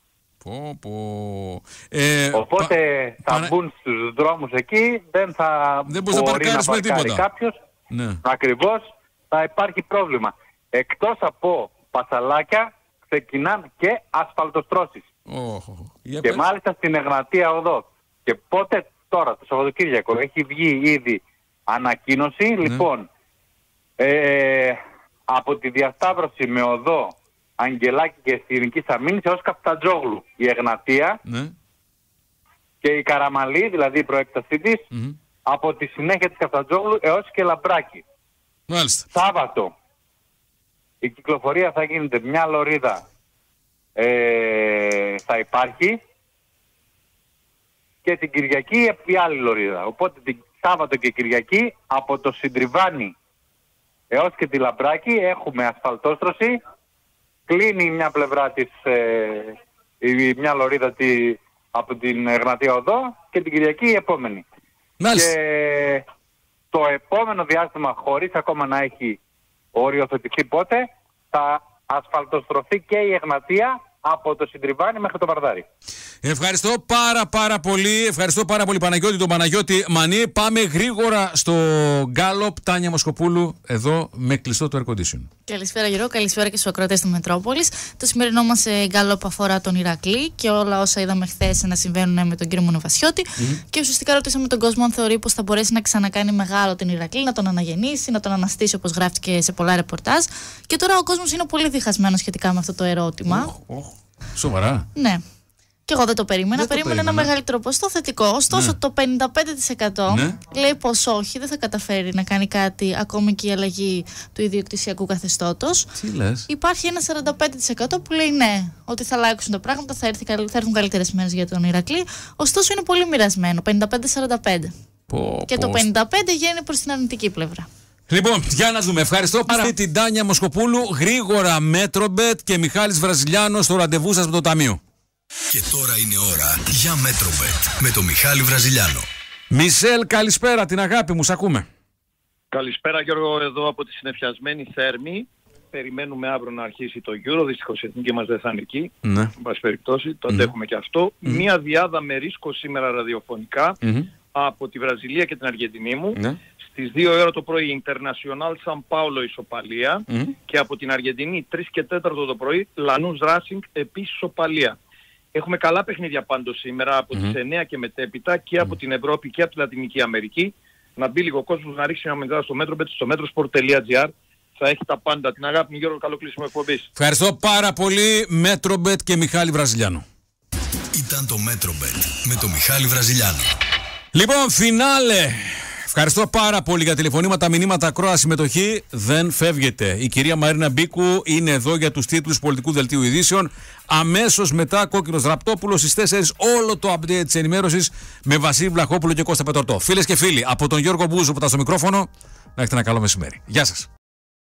Οπότε θα μπουν στους δρόμους εκεί, δεν θα μπορεί να παρκάρει κάποιος. Ακριβώς, θα υπάρχει πρόβλημα. Εκτός από πασαλάκια ξεκινάνε και ασφαλτοστρώσεις. Και μάλιστα στην Εγνατία Οδό. Και πότε τώρα, το Σαββατοκύριακο, έχει βγει ήδη ανακοίνωση. Λοιπόν, από τη διασταύρωση με οδό Αγγελάκη και Ειρηνικής Αμήνης έως Καπτατζόγλου η Εγνατία Και η Καραμαλή, δηλαδή η προέκτασή της, από τη συνέχεια της Καφτατζόγλου έως και Λαμπράκη. Μάλιστα. Σάββατο η κυκλοφορία θα γίνεται, μια λωρίδα θα υπάρχει και την Κυριακή η άλλη λωρίδα. Οπότε την Σάββατο και Κυριακή από το Συντριβάνι έως και τη Λαμπράκη έχουμε ασφαλτόστρωση. Κλείνει μια πλευρά της, μια λωρίδα από την Εγνατία Οδό και την Κυριακή η επόμενη. Μάλιστα. Και το επόμενο διάστημα, χωρίς ακόμα να έχει οριοθετηθεί πότε, θα ασφαλτοστρωθεί και η Εγνατία από το Συντριβάνι μέχρι το Βαρδάρι. Ευχαριστώ πάρα πολύ. Ευχαριστώ πάρα πολύ Παναγιώτη, τον Παναγιώτη Μανή. Πάμε γρήγορα στο γκάλοπ. Τάνια Μοσκοπούλου εδώ με κλειστό το air condition. Καλησπέρα Γιώργο, καλησπέρα και στους ακροατές του Μετρόπολης. Το σημερινό μας γκάλοπ αφορά τον Ηρακλή και όλα όσα είδαμε χθες να συμβαίνουν με τον κύριο Μονοβασιώτη. Και ουσιαστικά ρωτήσαμε τον κόσμο αν θεωρεί πως θα μπορέσει να ξανακάνει μεγάλο τον Ηρακλή, να τον αναγεννήσει, να τον αναστήσει όπως γράφτηκε σε πολλά ρεπορτάζ. Και τώρα ο κόσμος είναι πολύ διχασμένος σχετικά με αυτό το ερώτημα. Σοβαρά. Ναι. Και εγώ δεν το περίμενα. Περίμενα ένα μεγαλύτερο ποσοστό θετικό. Ωστόσο, το 55% λέει πως όχι, δεν θα καταφέρει να κάνει κάτι ακόμη και η αλλαγή του ιδιοκτησιακού καθεστώτος. Τι λες? Υπάρχει ένα 45% που λέει ναι, ότι θα αλλάξουν τα πράγματα, θα έρθουν καλύτερες μέρες για τον Ηρακλή. Ωστόσο, είναι πολύ μοιρασμένο. 55-45. Και το 55% γίνει προς την αρνητική πλευρά. Λοιπόν, για να δούμε. Ευχαριστώ πάρα την Τάνια Μοσκοπούλου. Γρήγορα Μέτρομπετ και Μιχάλης Βραζιλιάνος στο ραντεβού σας με το Ταμείο. Και τώρα είναι ώρα για Μέτρομπετ με τον Μιχάλη Βραζιλιάνο. Μισελ, καλησπέρα, την αγάπη μου, σ' ακούμε. Καλησπέρα Γιώργο, εδώ από τη συνεφιασμένη Θέρμη. Περιμένουμε αύριο να αρχίσει το Euro, δυστυχώς η εθνική μας δεν θα είναι εκεί. Ναι. Εν πάση περιπτώσει, το αντέχουμε και αυτό. Μία διάδα με ρίσκο σήμερα ραδιοφωνικά από τη Βραζιλία και την Αργεντινή μου. Στις 2 ώρα το πρωί International San Paulo ισοπαλία και από την Αργεντινή 3 και 4 το πρωί Lanús Racing επίσης ισοπαλία. Έχουμε καλά παιχνίδια πάντως σήμερα από τις 9 και μετέπειτα και από την Ευρώπη και από τη Λατινική Αμερική. Να μπει λίγο κόσμος να ρίξει μια μεντάδα στο Metrobet, στο metrosport.gr. Θα έχει τα πάντα. Την αγάπη μου Γιώργο, καλό κλείσιμο εκπομπής. Ευχαριστώ πάρα πολύ Metrobet και Μιχάλη Βραζιλιάνο. Ήταν το Metrobet με τον Μιχάλη Βραζιλιάνο. Λοιπόν, φινάλε. Ευχαριστώ πάρα πολύ για τηλεφωνήματα, μηνύματα, ακρόαση, συμμετοχή. Δεν φεύγετε. Η κυρία Μαρίνα Μπίκου είναι εδώ για τους τίτλους πολιτικού δελτίου ειδήσεων. Αμέσως μετά Κόκκινος Ραπτόπουλος στις 4 όλο το update της ενημέρωσης με Βασίλη Βλαχόπουλο και Κώστα Πετορτό. Φίλες και φίλοι, από τον Γιώργο Μπούζο που ήταν στο μικρόφωνο, να έχετε ένα καλό μεσημέρι. Γεια σας.